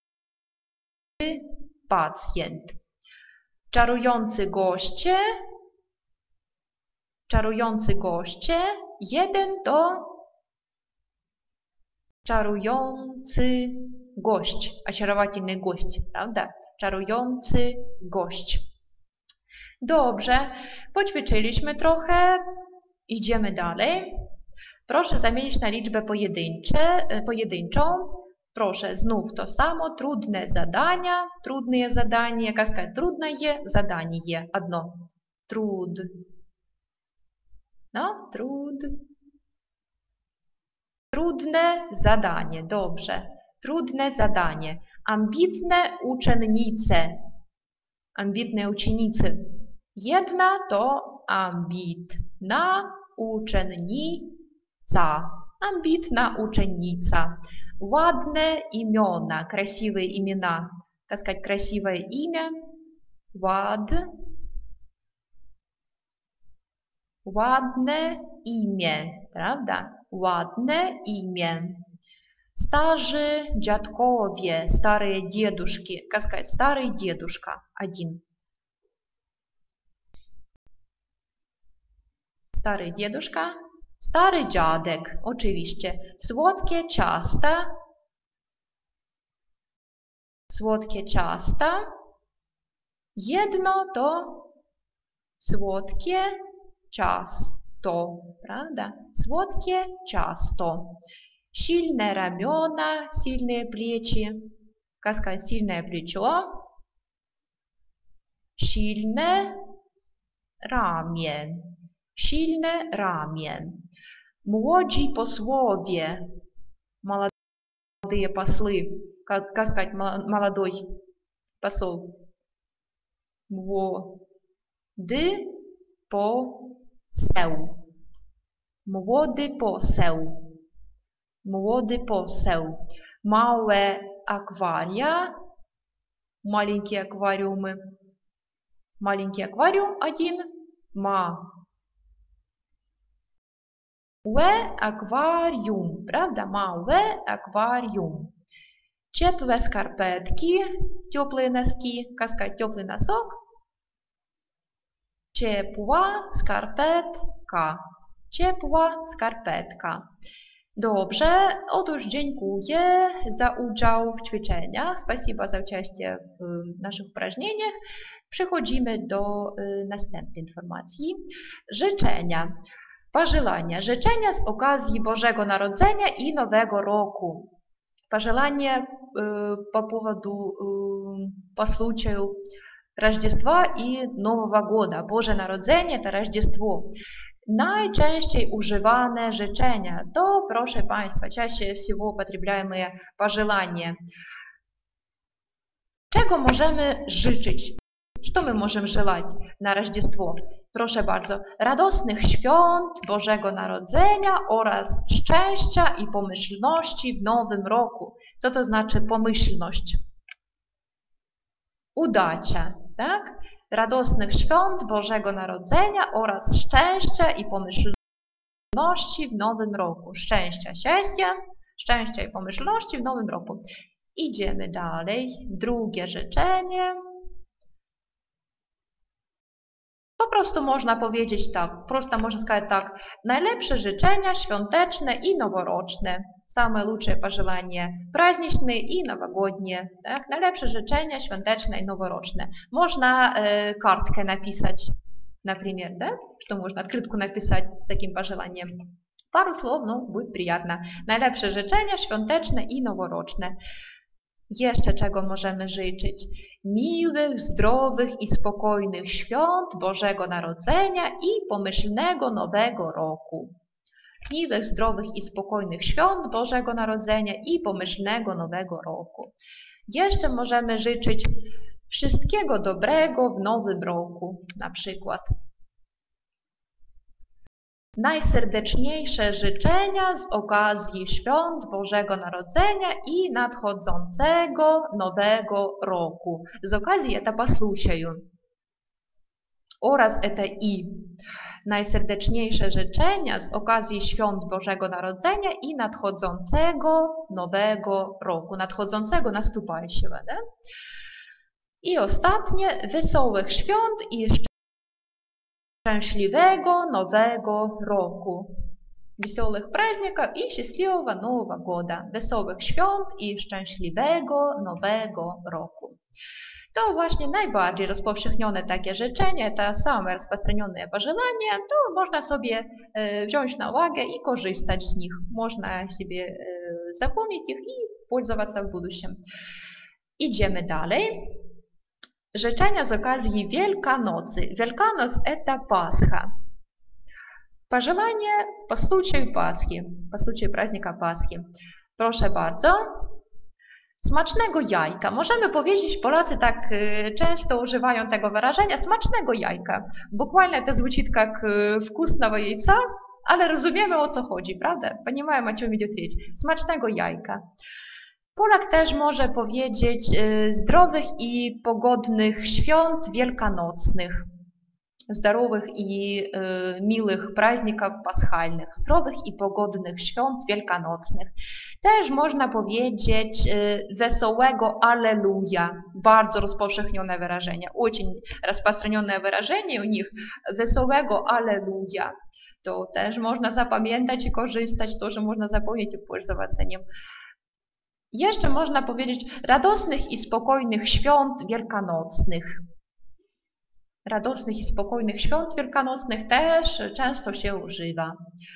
pacjent. Czarujący goście. Czarujący goście. Jeden to czarujący gość. Очаровательный gość, prawda? Czarujący gość. Dobrze, poćwiczyliśmy trochę. Idziemy dalej. Proszę zamienić na liczbę pojedyncze, pojedynczą. Proszę, znów to samo. Trudne zadania. Trudne zadanie. Jaka сказать? Trudne zadanie. Одно. Trud. No, trud. Trudne zadanie. Dobrze. Trudne zadanie. Ambitne uczennice. Ambitne uczennicy. Jedna to ambitna uczennica. Ambitna uczennica. Ładne imiona. Красивые имена. Как сказать, красивое имя? Ład. Ładne imię, prawda? Ładne imię. Starzy dziadkowie, stare dzieduszki. Как сказать? Старый дедушка. Один. Stary dzieduszka. Stary dziadek. Oczywiście. Słodkie ciasta. Słodkie ciasta. Jedno to słodkie ciasto, prawda? Słodkie ciasto. Silne ramiona, silne плечи. Как сказать, сильное плечо. Silne ramię. Silne ramię. Młodzi posłowie. Молодые послы. Как, как сказать, молодой посол. Młody poseł. Młody poseł. Młody poseł. Małe akwaria. Маленькие аквариумы. Маленький аквариум один. Мałe akwarium. Prawda? Małe akwarium. Ciepłe skarpetki. Теплые носки. Как сказать, теплый носок. Ciepła skarpetka. Ciepła skarpetka. Dobrze, otóż dziękuję za udział w ćwiczeniach. Spasibo za участие w naszych упражнениях. Przechodzimy do y, następnej informacji. Życzenia. Пожелания. Życzenia z okazji Bożego Narodzenia i Nowego Roku. Пожелания y, по поводу, y, по случаю Рождества и Нового года. Божье Народzenie to Рождество. Najczęściej używane życzenia to, proszę Państwa, чаще всего употребляемые пожелания. Czego możemy życzyć? Co my możemy żelać na Rождество? Proszę bardzo, radosnych świąt Bożego Narodzenia oraz szczęścia i pomyślności w nowym roku. Co to znaczy pomyślność? Udacia, tak? Radosnych świąt Bożego Narodzenia oraz szczęścia i pomyślności w nowym roku. Szczęścia, szczęścia, szczęścia i pomyślności w nowym roku. Idziemy dalej. Drugie życzenie. Po prostu można powiedzieć tak, prosto można сказать tak. Najlepsze życzenia świąteczne i noworoczne. Самые лучшие пожелания праздничные и новогодние. Так? Najlepsze życzenia świąteczne i noworoczne. Można e, kartkę napisać, например, да? Что можно открытку написать с таким пожеланием. Пару слов, ну, будет приятно. Najlepsze życzenia świąteczne i noworoczne. Jeszcze czego możemy życzyć? Miłych, zdrowych i spokojnych świąt Bożego Narodzenia i pomyślnego Nowego Roku. Miłych, zdrowych i spokojnych świąt Bożego Narodzenia i pomyślnego Nowego Roku. Jeszcze możemy życzyć wszystkiego dobrego w Nowym Roku, na przykład. Najserdeczniejsze życzenia z okazji świąt Bożego Narodzenia i nadchodzącego Nowego Roku. Z okazji это по случаю. Oraz это i. Najserdeczniejsze życzenia z okazji świąt Bożego Narodzenia i nadchodzącego Nowego Roku. Nadchodzącego, наступающего, да? I ostatnie, wesołych świąt i szczęśliwego Nowego Roku. Wesołych праздников i счастливого Нового года. Wesołych świąt i szczęśliwego Nowego Roku. To właśnie najbardziej rozpowszechnione takie życzenie, to same rozpowszechnione pożelania, to można sobie wziąć na uwagę i korzystać z nich. Można sobie zapomnieć ich i пользоваться w будущем. Idziemy dalej. Życzenia z okazji Wielkanocy. Wielkanoc это Пасха. Пожелание по случаю Пасхи, по случаю праздника Пасхи. Proszę bardzo. Smacznego jajka. Możemy powiedzieć, Polacy tak często używają tego wyrażenia, smacznego jajka. Bukvalnie to звучит как вкусного яйца, ale rozumiemy, o co chodzi, prawda? Понимаем, o czym idzie речь. Smacznego jajka. Polak też może powiedzieć zdrowych i pogodnych świąt wielkanocnych. zdrowych i y, miłych праздников paschalnych, zdrowych i pogodnych świąt wielkanocnych. Też można powiedzieć y, wesołego Alleluja, bardzo rozpowszechnione wyrażenie, очень распространенное wyrażenie u nich, wesołego Alleluja. To też można zapamiętać i korzystać, to, że można zapomnieć i пользоваться nim. Jeszcze można powiedzieć radosnych i spokojnych świąt wielkanocnych. Radosnych i spokojnych świąt wielkanocnych też często się używa.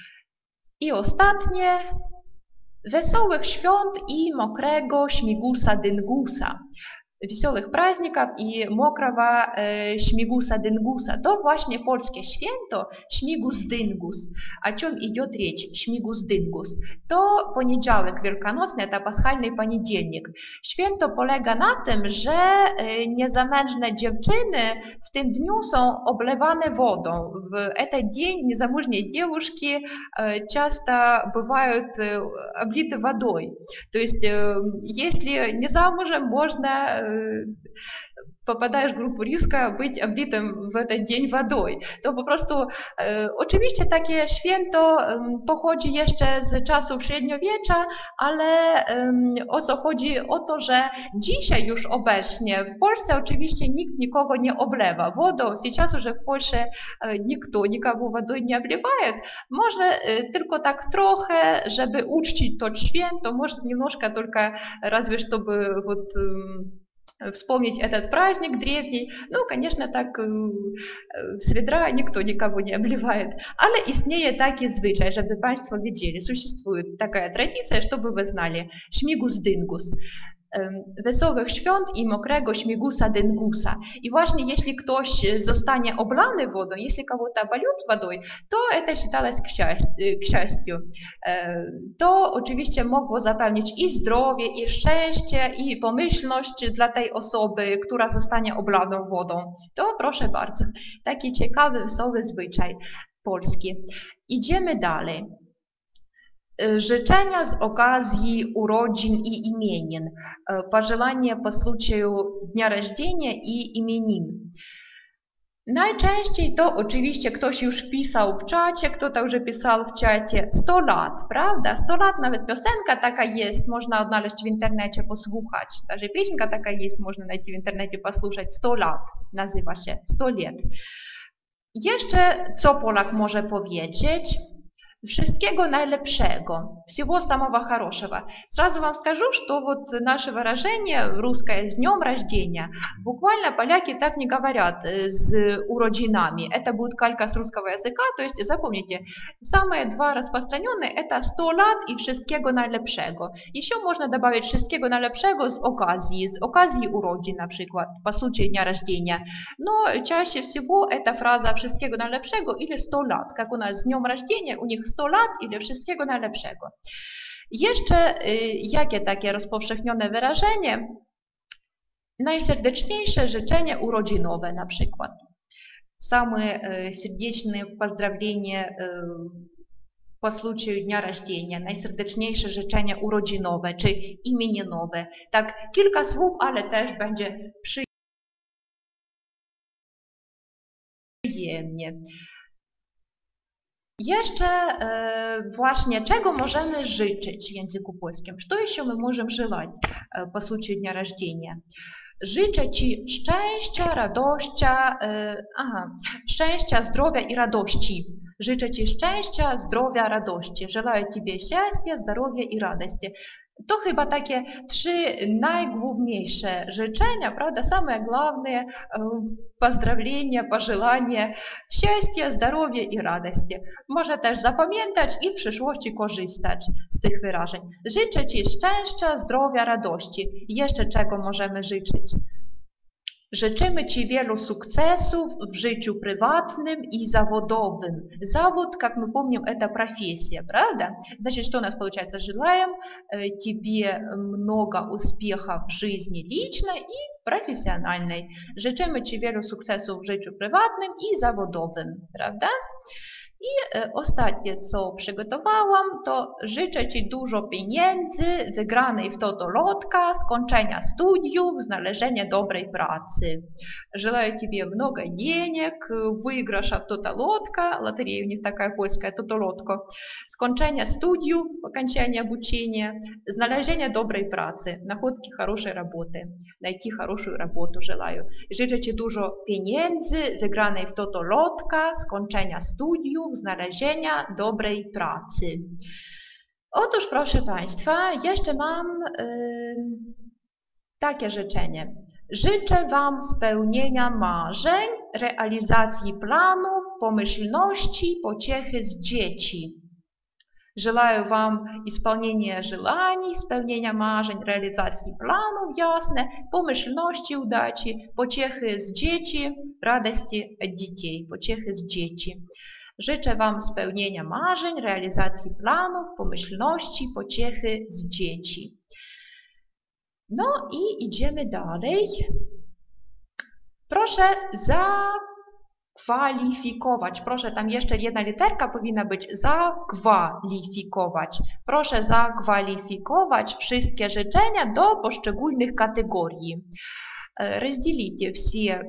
I ostatnie, wesołych świąt i mokrego śmigusa dyngusa. Wesołych праздников i mokrawa e, śmigusa dyngusa. To właśnie polskie święto śmigus dyngus. O czym idzie rzecz? Śmigus dyngus. To poniedziałek wielkanocny, to paschalny poniedziałek. Święto polega na tym, że e, niezamężne dziewczyny w tym dniu są oblewane wodą. W ten dzień niezamężne dziewuszki e, często bywają e, oblite wodą. To jest, e, jeśli nie zamężem, można попадаешь в группу риска быть облитым в этот день водой. To po prostu, e, oczywiście takie święto e, pochodzi jeszcze z czasów średniowiecza, ale e, o co chodzi? O to, że dzisiaj już obecnie w Polsce oczywiście nikt nikogo nie oblewa wodą. Сейчас уже в Польше e, никто никого водой не обливает. Może e, tylko tak trochę, żeby uczcić to święto, może немножко только, разве чтобы вот вспомнить этот праздник древний. Ну, конечно, так с ведра никто никого не обливает. Ale istnieje taki zwyczaj, żeby Państwo wiedzieli, существует такая традиция, чтобы вы знали, śmigus dyngus. Wesołych świąt i mokrego śmigusa dyngusa. I właśnie jeśli ktoś zostanie oblany wodą, jeśli kogoś obольют водой, to это считалось к счастью. To oczywiście mogło zapewnić i zdrowie, i szczęście, i pomyślność dla tej osoby, która zostanie oblaną wodą. To proszę bardzo, taki ciekawy, wesoły zwyczaj polski. Idziemy dalej. Życzenia z okazji urodzin i imienin, пожелания по случаю dnia рождения i imienin. Najczęściej to oczywiście ktoś już pisał w czacie, kto to już pisał w czacie sto lat, prawda? sto lat, nawet piosenka taka jest, można odnaleźć w internecie, posłuchać. Także piosenka taka jest, można znaleźć w internecie, posłuchać. sto lat nazywa się, sto lat. Jeszcze co Polak może powiedzieć? Wszystkiego najlepszego, всего самого хорошего. Сразу вам скажу, что вот наше выражение русское с днем рождения, буквально поляки так не говорят с уродинами. Это будет калька с русского языка, то есть запомните, самые два распространенные это sto lat и wszystkiego najlepszego. Еще можно добавить wszystkiego najlepszego z okazji, z okazji urodzin на przykład, по случаю дня рождения. Но чаще всего эта фраза wszystkiego najlepszego или sto lat, как у нас с днем рождения, у них sto lat ili wszystkiego najlepszego. Jeszcze y, jakie takie rozpowszechnione wyrażenie? Najserdeczniejsze życzenie urodzinowe na przykład. Самые y, serdeczne pozdrowienie y, po случаю dnia рождения, najserdeczniejsze życzenie urodzinowe czy imieninowe. Tak, kilka słów, ale też będzie przyjemnie. Jeszcze e, właśnie czego możemy życzyć w języku polskim? Co jeszcze my możemy желать e, po случаю dnia рождения? Życzę Ci szczęścia, radości, e, aha, szczęścia, zdrowia i radości. Życzę Ci szczęścia, zdrowia, radości. Желаю Тебе счастья, здоровья i radości. To chyba takie trzy najgłówniejsze życzenia, prawda? Same główne pozdrowienia, pożelania, szczęścia, zdrowia i radości. Może też zapamiętać i w przyszłości korzystać z tych wyrażeń. Życzę Ci szczęścia, zdrowia, radości. Jeszcze czego możemy życzyć? Życzymy Ci wielu sukcesów w życiu prywatnym и zawodowym. Zawód, как мы помним, это профессия, правда? Значит, что у нас получается? Желаем Тебе много успехов в жизни личной и профессиональной. Życzymy Ci wielu sukcesów w życiu prywatnym i zawodowym, prawda? I ostatnie, co przygotowałam, to życzę Ci dużo pieniędzy, wygranej w totolotka, skończenia studiów, znalezienia dobrej pracy. Желаю тебе много денег, выигрыша в тотолотка, лотерея у них такая польская, тотолотко, skończenia studiów, окончания обучения, znalezienia dobrej pracy, находки хорошей работы, найти хорошую работу желаю. Życzę Ci dużo pieniędzy, wygranej w totolotka, skończenia studiów, znalezienia dobrej pracy. Otóż, proszę Państwa, jeszcze mam yy, takie życzenie. Życzę Wam spełnienia marzeń, realizacji planów, pomyślności, pociechy z dzieci. Желаю вам исполнения желаний, исполнения marzeń, realizacji planów, jasne, pomyślności, udaci, pociechy z dzieci, radości od dzieci, pociechy z dzieci. Życzę Wam spełnienia marzeń, realizacji planów, pomyślności, pociechy z dzieci. No i idziemy dalej. Proszę zakwalifikować. Proszę, tam jeszcze jedna literka powinna być. Zakwalifikować. Proszę zakwalifikować wszystkie życzenia do poszczególnych kategorii. Разделите все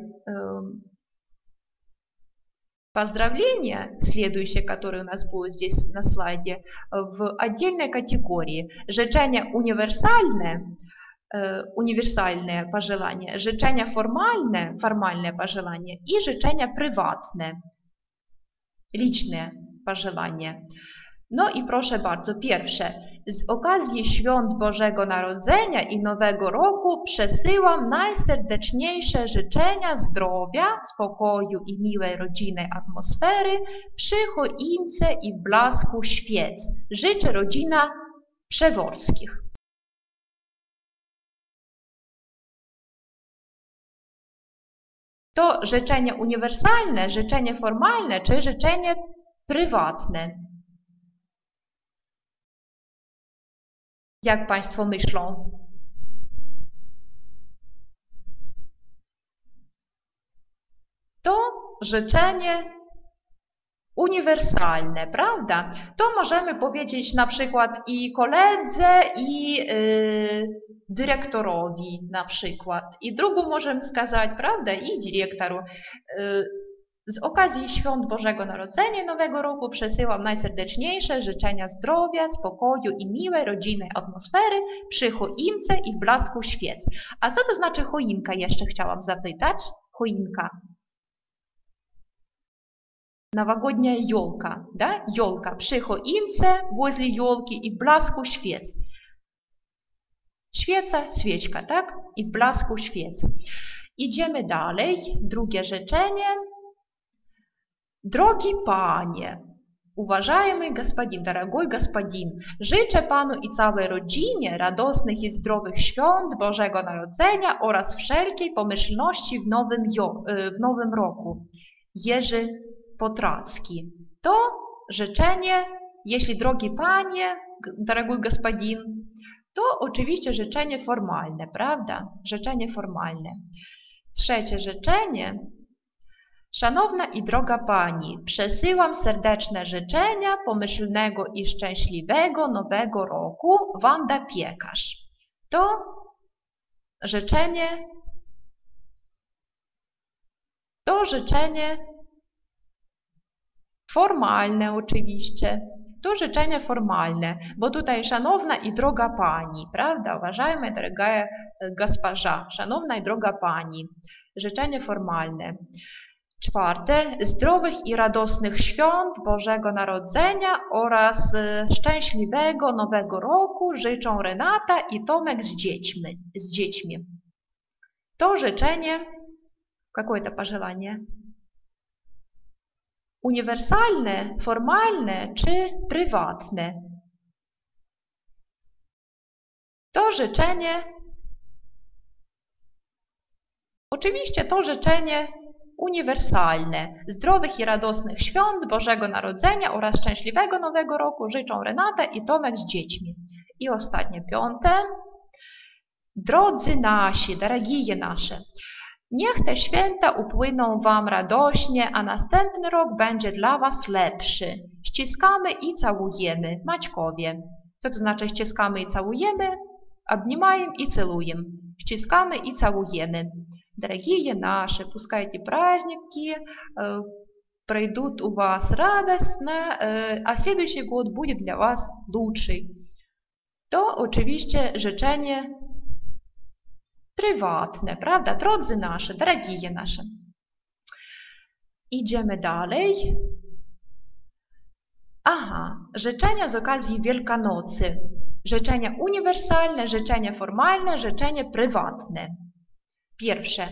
поздравления, следующие, которые у нас будут здесь на слайде, в отдельной категории. Życzenia универсальные, универсальные пожелания, życzenia formalne, formalne пожелания и życzenia prywatne, liczne пожелания. No i proszę bardzo, pierwsze, z okazji świąt Bożego Narodzenia i Nowego Roku przesyłam najserdeczniejsze życzenia zdrowia, spokoju i miłej rodzinnej atmosfery przy choince i w blasku świec. Życzę rodzina Przeworskich. To życzenie uniwersalne, życzenie formalne czy życzenie prywatne? Jak Państwo myślą? To życzenie uniwersalne, prawda? To możemy powiedzieć na przykład i koledze, i yy, dyrektorowi na przykład. I drugą możemy skazać, prawda? I dyrektoru. Yy, Z okazji świąt Bożego Narodzenia i Nowego Roku przesyłam najserdeczniejsze życzenia zdrowia, spokoju i miłej rodzinnej atmosfery przy choince i w blasku świec. A co to znaczy choinka? Jeszcze chciałam zapytać. Choinka. Новогодняя елка, да? Елка. Przy choince, возле елки i w blasku świec. Świeca, świeczka, tak? I w blasku świec. Idziemy dalej. Drugie życzenie. Drogi Panie, уважаемый господин, дорогой господин, życzę Panu i całej rodzinie radosnych i zdrowych świąt Bożego Narodzenia oraz wszelkiej pomyślności w nowym, w nowym roku. Jerzy Potracki. To życzenie, jeśli drogi Panie, дорогой господин, to oczywiście życzenie formalne, prawda? Życzenie formalne. Trzecie życzenie. Szanowna i droga Pani, przesyłam serdeczne życzenia pomyślnego i szczęśliwego Nowego Roku, Wanda Piekarz. To życzenie, to życzenie formalne oczywiście, to życzenie formalne, bo tutaj szanowna i droga Pani, prawda? Уважаемая, дорогая госпожа, szanowna i droga Pani, życzenie formalne. Czwarte, zdrowych i radosnych świąt Bożego Narodzenia oraz szczęśliwego Nowego Roku życzą Renata i Tomek z dziećmi. Z dziećmi. To życzenie, jakie to pożelanie? Uniwersalne, formalne czy prywatne? To życzenie, oczywiście to życzenie uniwersalne. Zdrowych i radosnych świąt Bożego Narodzenia oraz szczęśliwego Nowego Roku życzą Renata i Tomek z dziećmi. I ostatnie, piąte. Drodzy nasi, drogie nasze, Niech te święta upłyną Wam radośnie, a następny rok będzie dla Was lepszy. Ściskamy i całujemy. Maćkowie. Co to znaczy ściskamy i całujemy? Обнимаем и целуем. Ściskamy i całujemy. Дорогие наши, пускай эти праздники э, пройдут у вас радостно, э, а следующий год будет для вас лучший. To oczywiście życzenie prywatne, prawda? Drodzy nasze, drogie nasze. Idziemy dalej. Aha, życzenia z okazji Wielkanocy. Życzenia uniwersalne, życzenia formalne, życzenia prywatne. Pierwsze.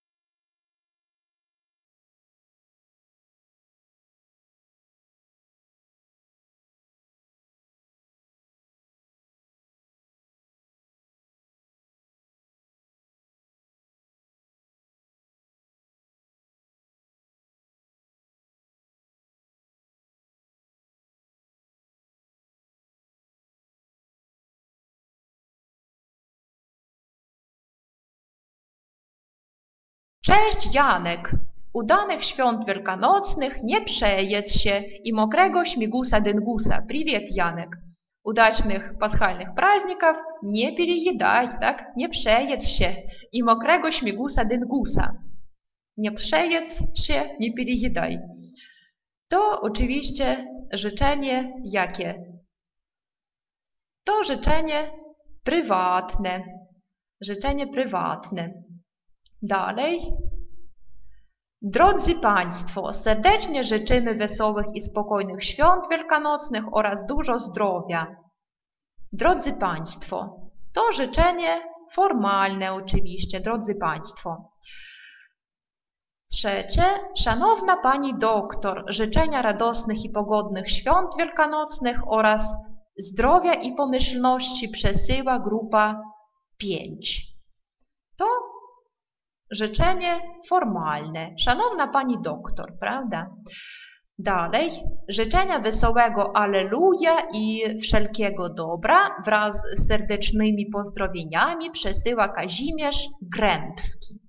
Cześć Janek! Udanych świąt wielkanocnych, nie przejedz się i mokrego śmigusa dyngusa. Привет, Janek! Удачных пасхальных праздников, nie переедaj, tak? Nie przejedz się i mokrego śmigusa dyngusa. Nie przejedz się, nie переедaj. To oczywiście życzenie jakie? To życzenie prywatne. Życzenie prywatne. Dalej. Drodzy Państwo, serdecznie życzymy wesołych i spokojnych świąt wielkanocnych oraz dużo zdrowia. Drodzy Państwo, to życzenie formalne oczywiście, drodzy Państwo. Trzecie, Szanowna Pani Doktor, życzenia radosnych i pogodnych świąt wielkanocnych oraz zdrowia i pomyślności przesyła grupa pięć. To życzenie formalne. Szanowna Pani Doktor, prawda? Dalej, życzenia wesołego Alleluja i wszelkiego dobra wraz z serdecznymi pozdrowieniami przesyła Kazimierz Grębski.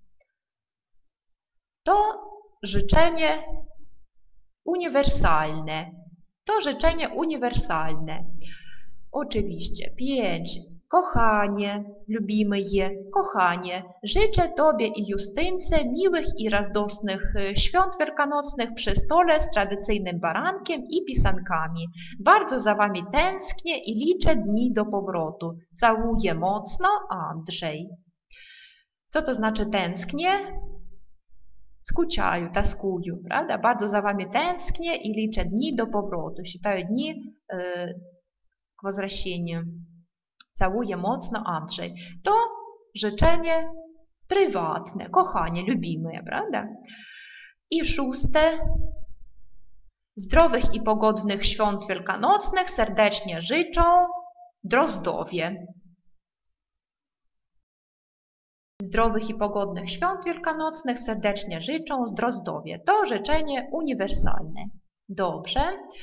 To życzenie uniwersalne. To życzenie uniwersalne. Oczywiście, pięć. Kochanie, любимые, kochanie, życzę Tobie i Justynce miłych i radosnych świąt wielkanocnych przy stole z tradycyjnym barankiem i pisankami. Bardzo za Wami tęsknię i liczę dni do powrotu. Całuję mocno, Andrzej. Co to znaczy tęsknię? Скучаю, тоскую, prawda? Bardzo za Wami tęsknię i liczę dni do powrotu. Считаю dni e, k возвращению. Całuję mocno, Andrzej. To życzenie prywatne, kochanie, lubimy, prawda? I szóste. Zdrowych i pogodnych świąt wielkanocnych serdecznie życzą Drozdowie. Zdrowych i pogodnych świąt wielkanocnych serdecznie życzą Drozdowie. To życzenie uniwersalne. Dobrze.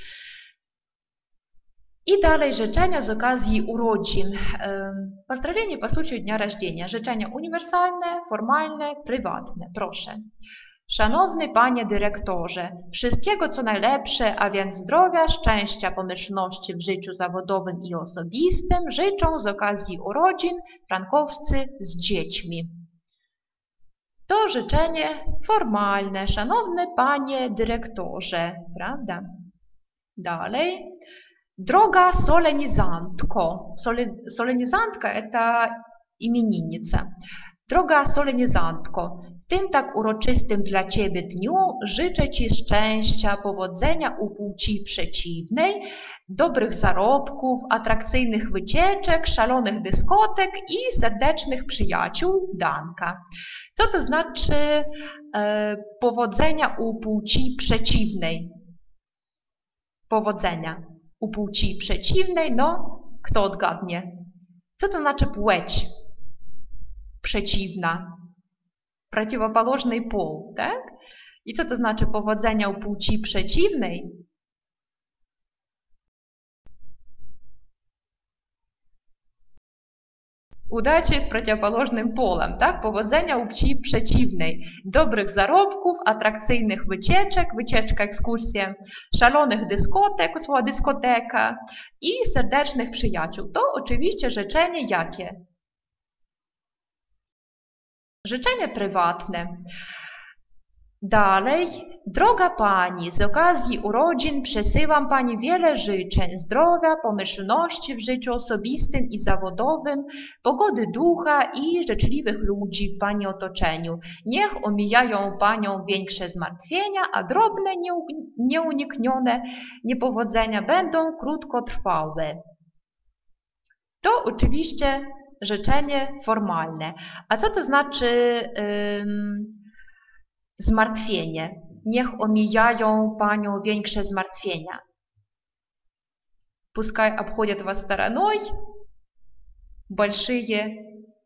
I dalej życzenia z okazji urodzin. Pozdrowienie po случаю dnia rождения. Życzenia uniwersalne, formalne, prywatne. Proszę. Szanowny Panie Dyrektorze, wszystkiego co najlepsze, a więc zdrowia, szczęścia, pomyślności w życiu zawodowym i osobistym życzą z okazji urodzin frankowscy z dziećmi. To życzenie formalne. Szanowny Panie Dyrektorze, prawda? Dalej. Droga solenizantko. Solenizantka to imiennica. Droga solenizantko, w tym tak uroczystym dla Ciebie dniu życzę Ci szczęścia, powodzenia u płci przeciwnej, dobrych zarobków, atrakcyjnych wycieczek, szalonych dyskotek i serdecznych przyjaciół, Danka. Co to znaczy e, powodzenia u płci przeciwnej? Powodzenia u płci przeciwnej, no kto odgadnie? Co to znaczy płeć przeciwna? Przeciwpołożny pół, tak? I co to znaczy powodzenia u płci przeciwnej? Udacie z przeciwpołożnym polem, tak? Powodzenia u płci przeciwnej, dobrych zarobków, atrakcyjnych wycieczek, wycieczka, ekskursje, szalonych dyskotek, słowa dyskoteka i serdecznych przyjaciół. To oczywiście życzenie jakie? Życzenie prywatne. Dalej, droga Pani, z okazji urodzin przesyłam Pani wiele życzeń, zdrowia, pomyślności w życiu osobistym i zawodowym, pogody ducha i życzliwych ludzi w Pani otoczeniu. Niech omijają Panią większe zmartwienia, a drobne, nieuniknione niepowodzenia będą krótkotrwałe. To oczywiście życzenie formalne. A co to znaczy ym, zmartwienie? Niech omijają Panią większe zmartwienia. Пускай обходят вас стороной большие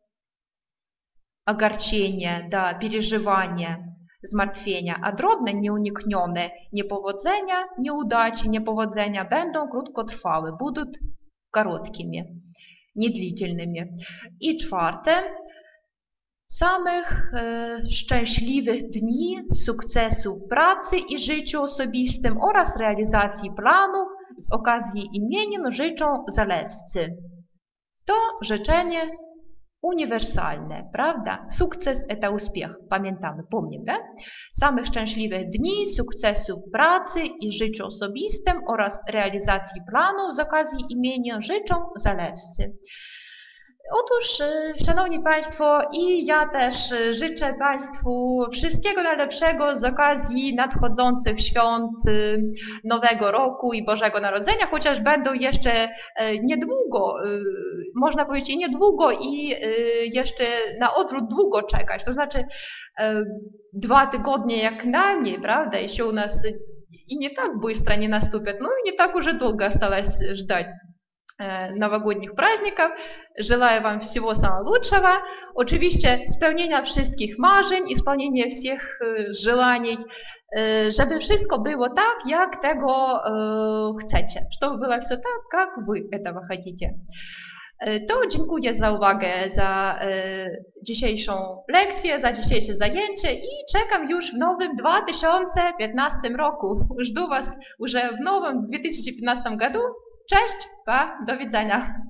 огорчения, да, переживания, zmartwienia, a drobne, nieuniknione niepowodzenia, nieudaci, niepowodzenia będą krótkotrwałe, будут короткими, nieдлительными. I czwarte, samych e, szczęśliwych dni, sukcesu w pracy i życiu osobistym oraz realizacji planów z okazji imienin życzą zalewscy. To życzenie uniwersalne, prawda? Sukces to uspiech, pamiętamy, pomnimy, tak? Samych szczęśliwych dni, sukcesu w pracy i życiu osobistym oraz realizacji planów z okazji imienin życzą zalewscy. Otóż, szanowni Państwo, i ja też życzę Państwu wszystkiego najlepszego z okazji nadchodzących świąt Nowego Roku i Bożego Narodzenia, chociaż będą jeszcze niedługo, można powiedzieć niedługo i jeszcze na odwrót długo czekać, to znaczy dwa tygodnie jak najmniej, prawda, еще у нас и не так быстро не наступят, ну и не так уже долго осталось ждать новогодних праздников. Желаю Wam всего самого лучшего. Oczywiście spełnienia wszystkich marzeń i spełnienia wszystkich żelań, żeby wszystko było tak, jak tego chcecie. Żeby było wszystko tak, jak Wy tego chcecie. To dziękuję za uwagę, za dzisiejszą lekcję, za dzisiejsze zajęcie i czekam już w nowym dwa tysiące piętnastym roku. Жду Was już w nowym dwa tysiące piętnastym году. Cześć, pa, do widzenia.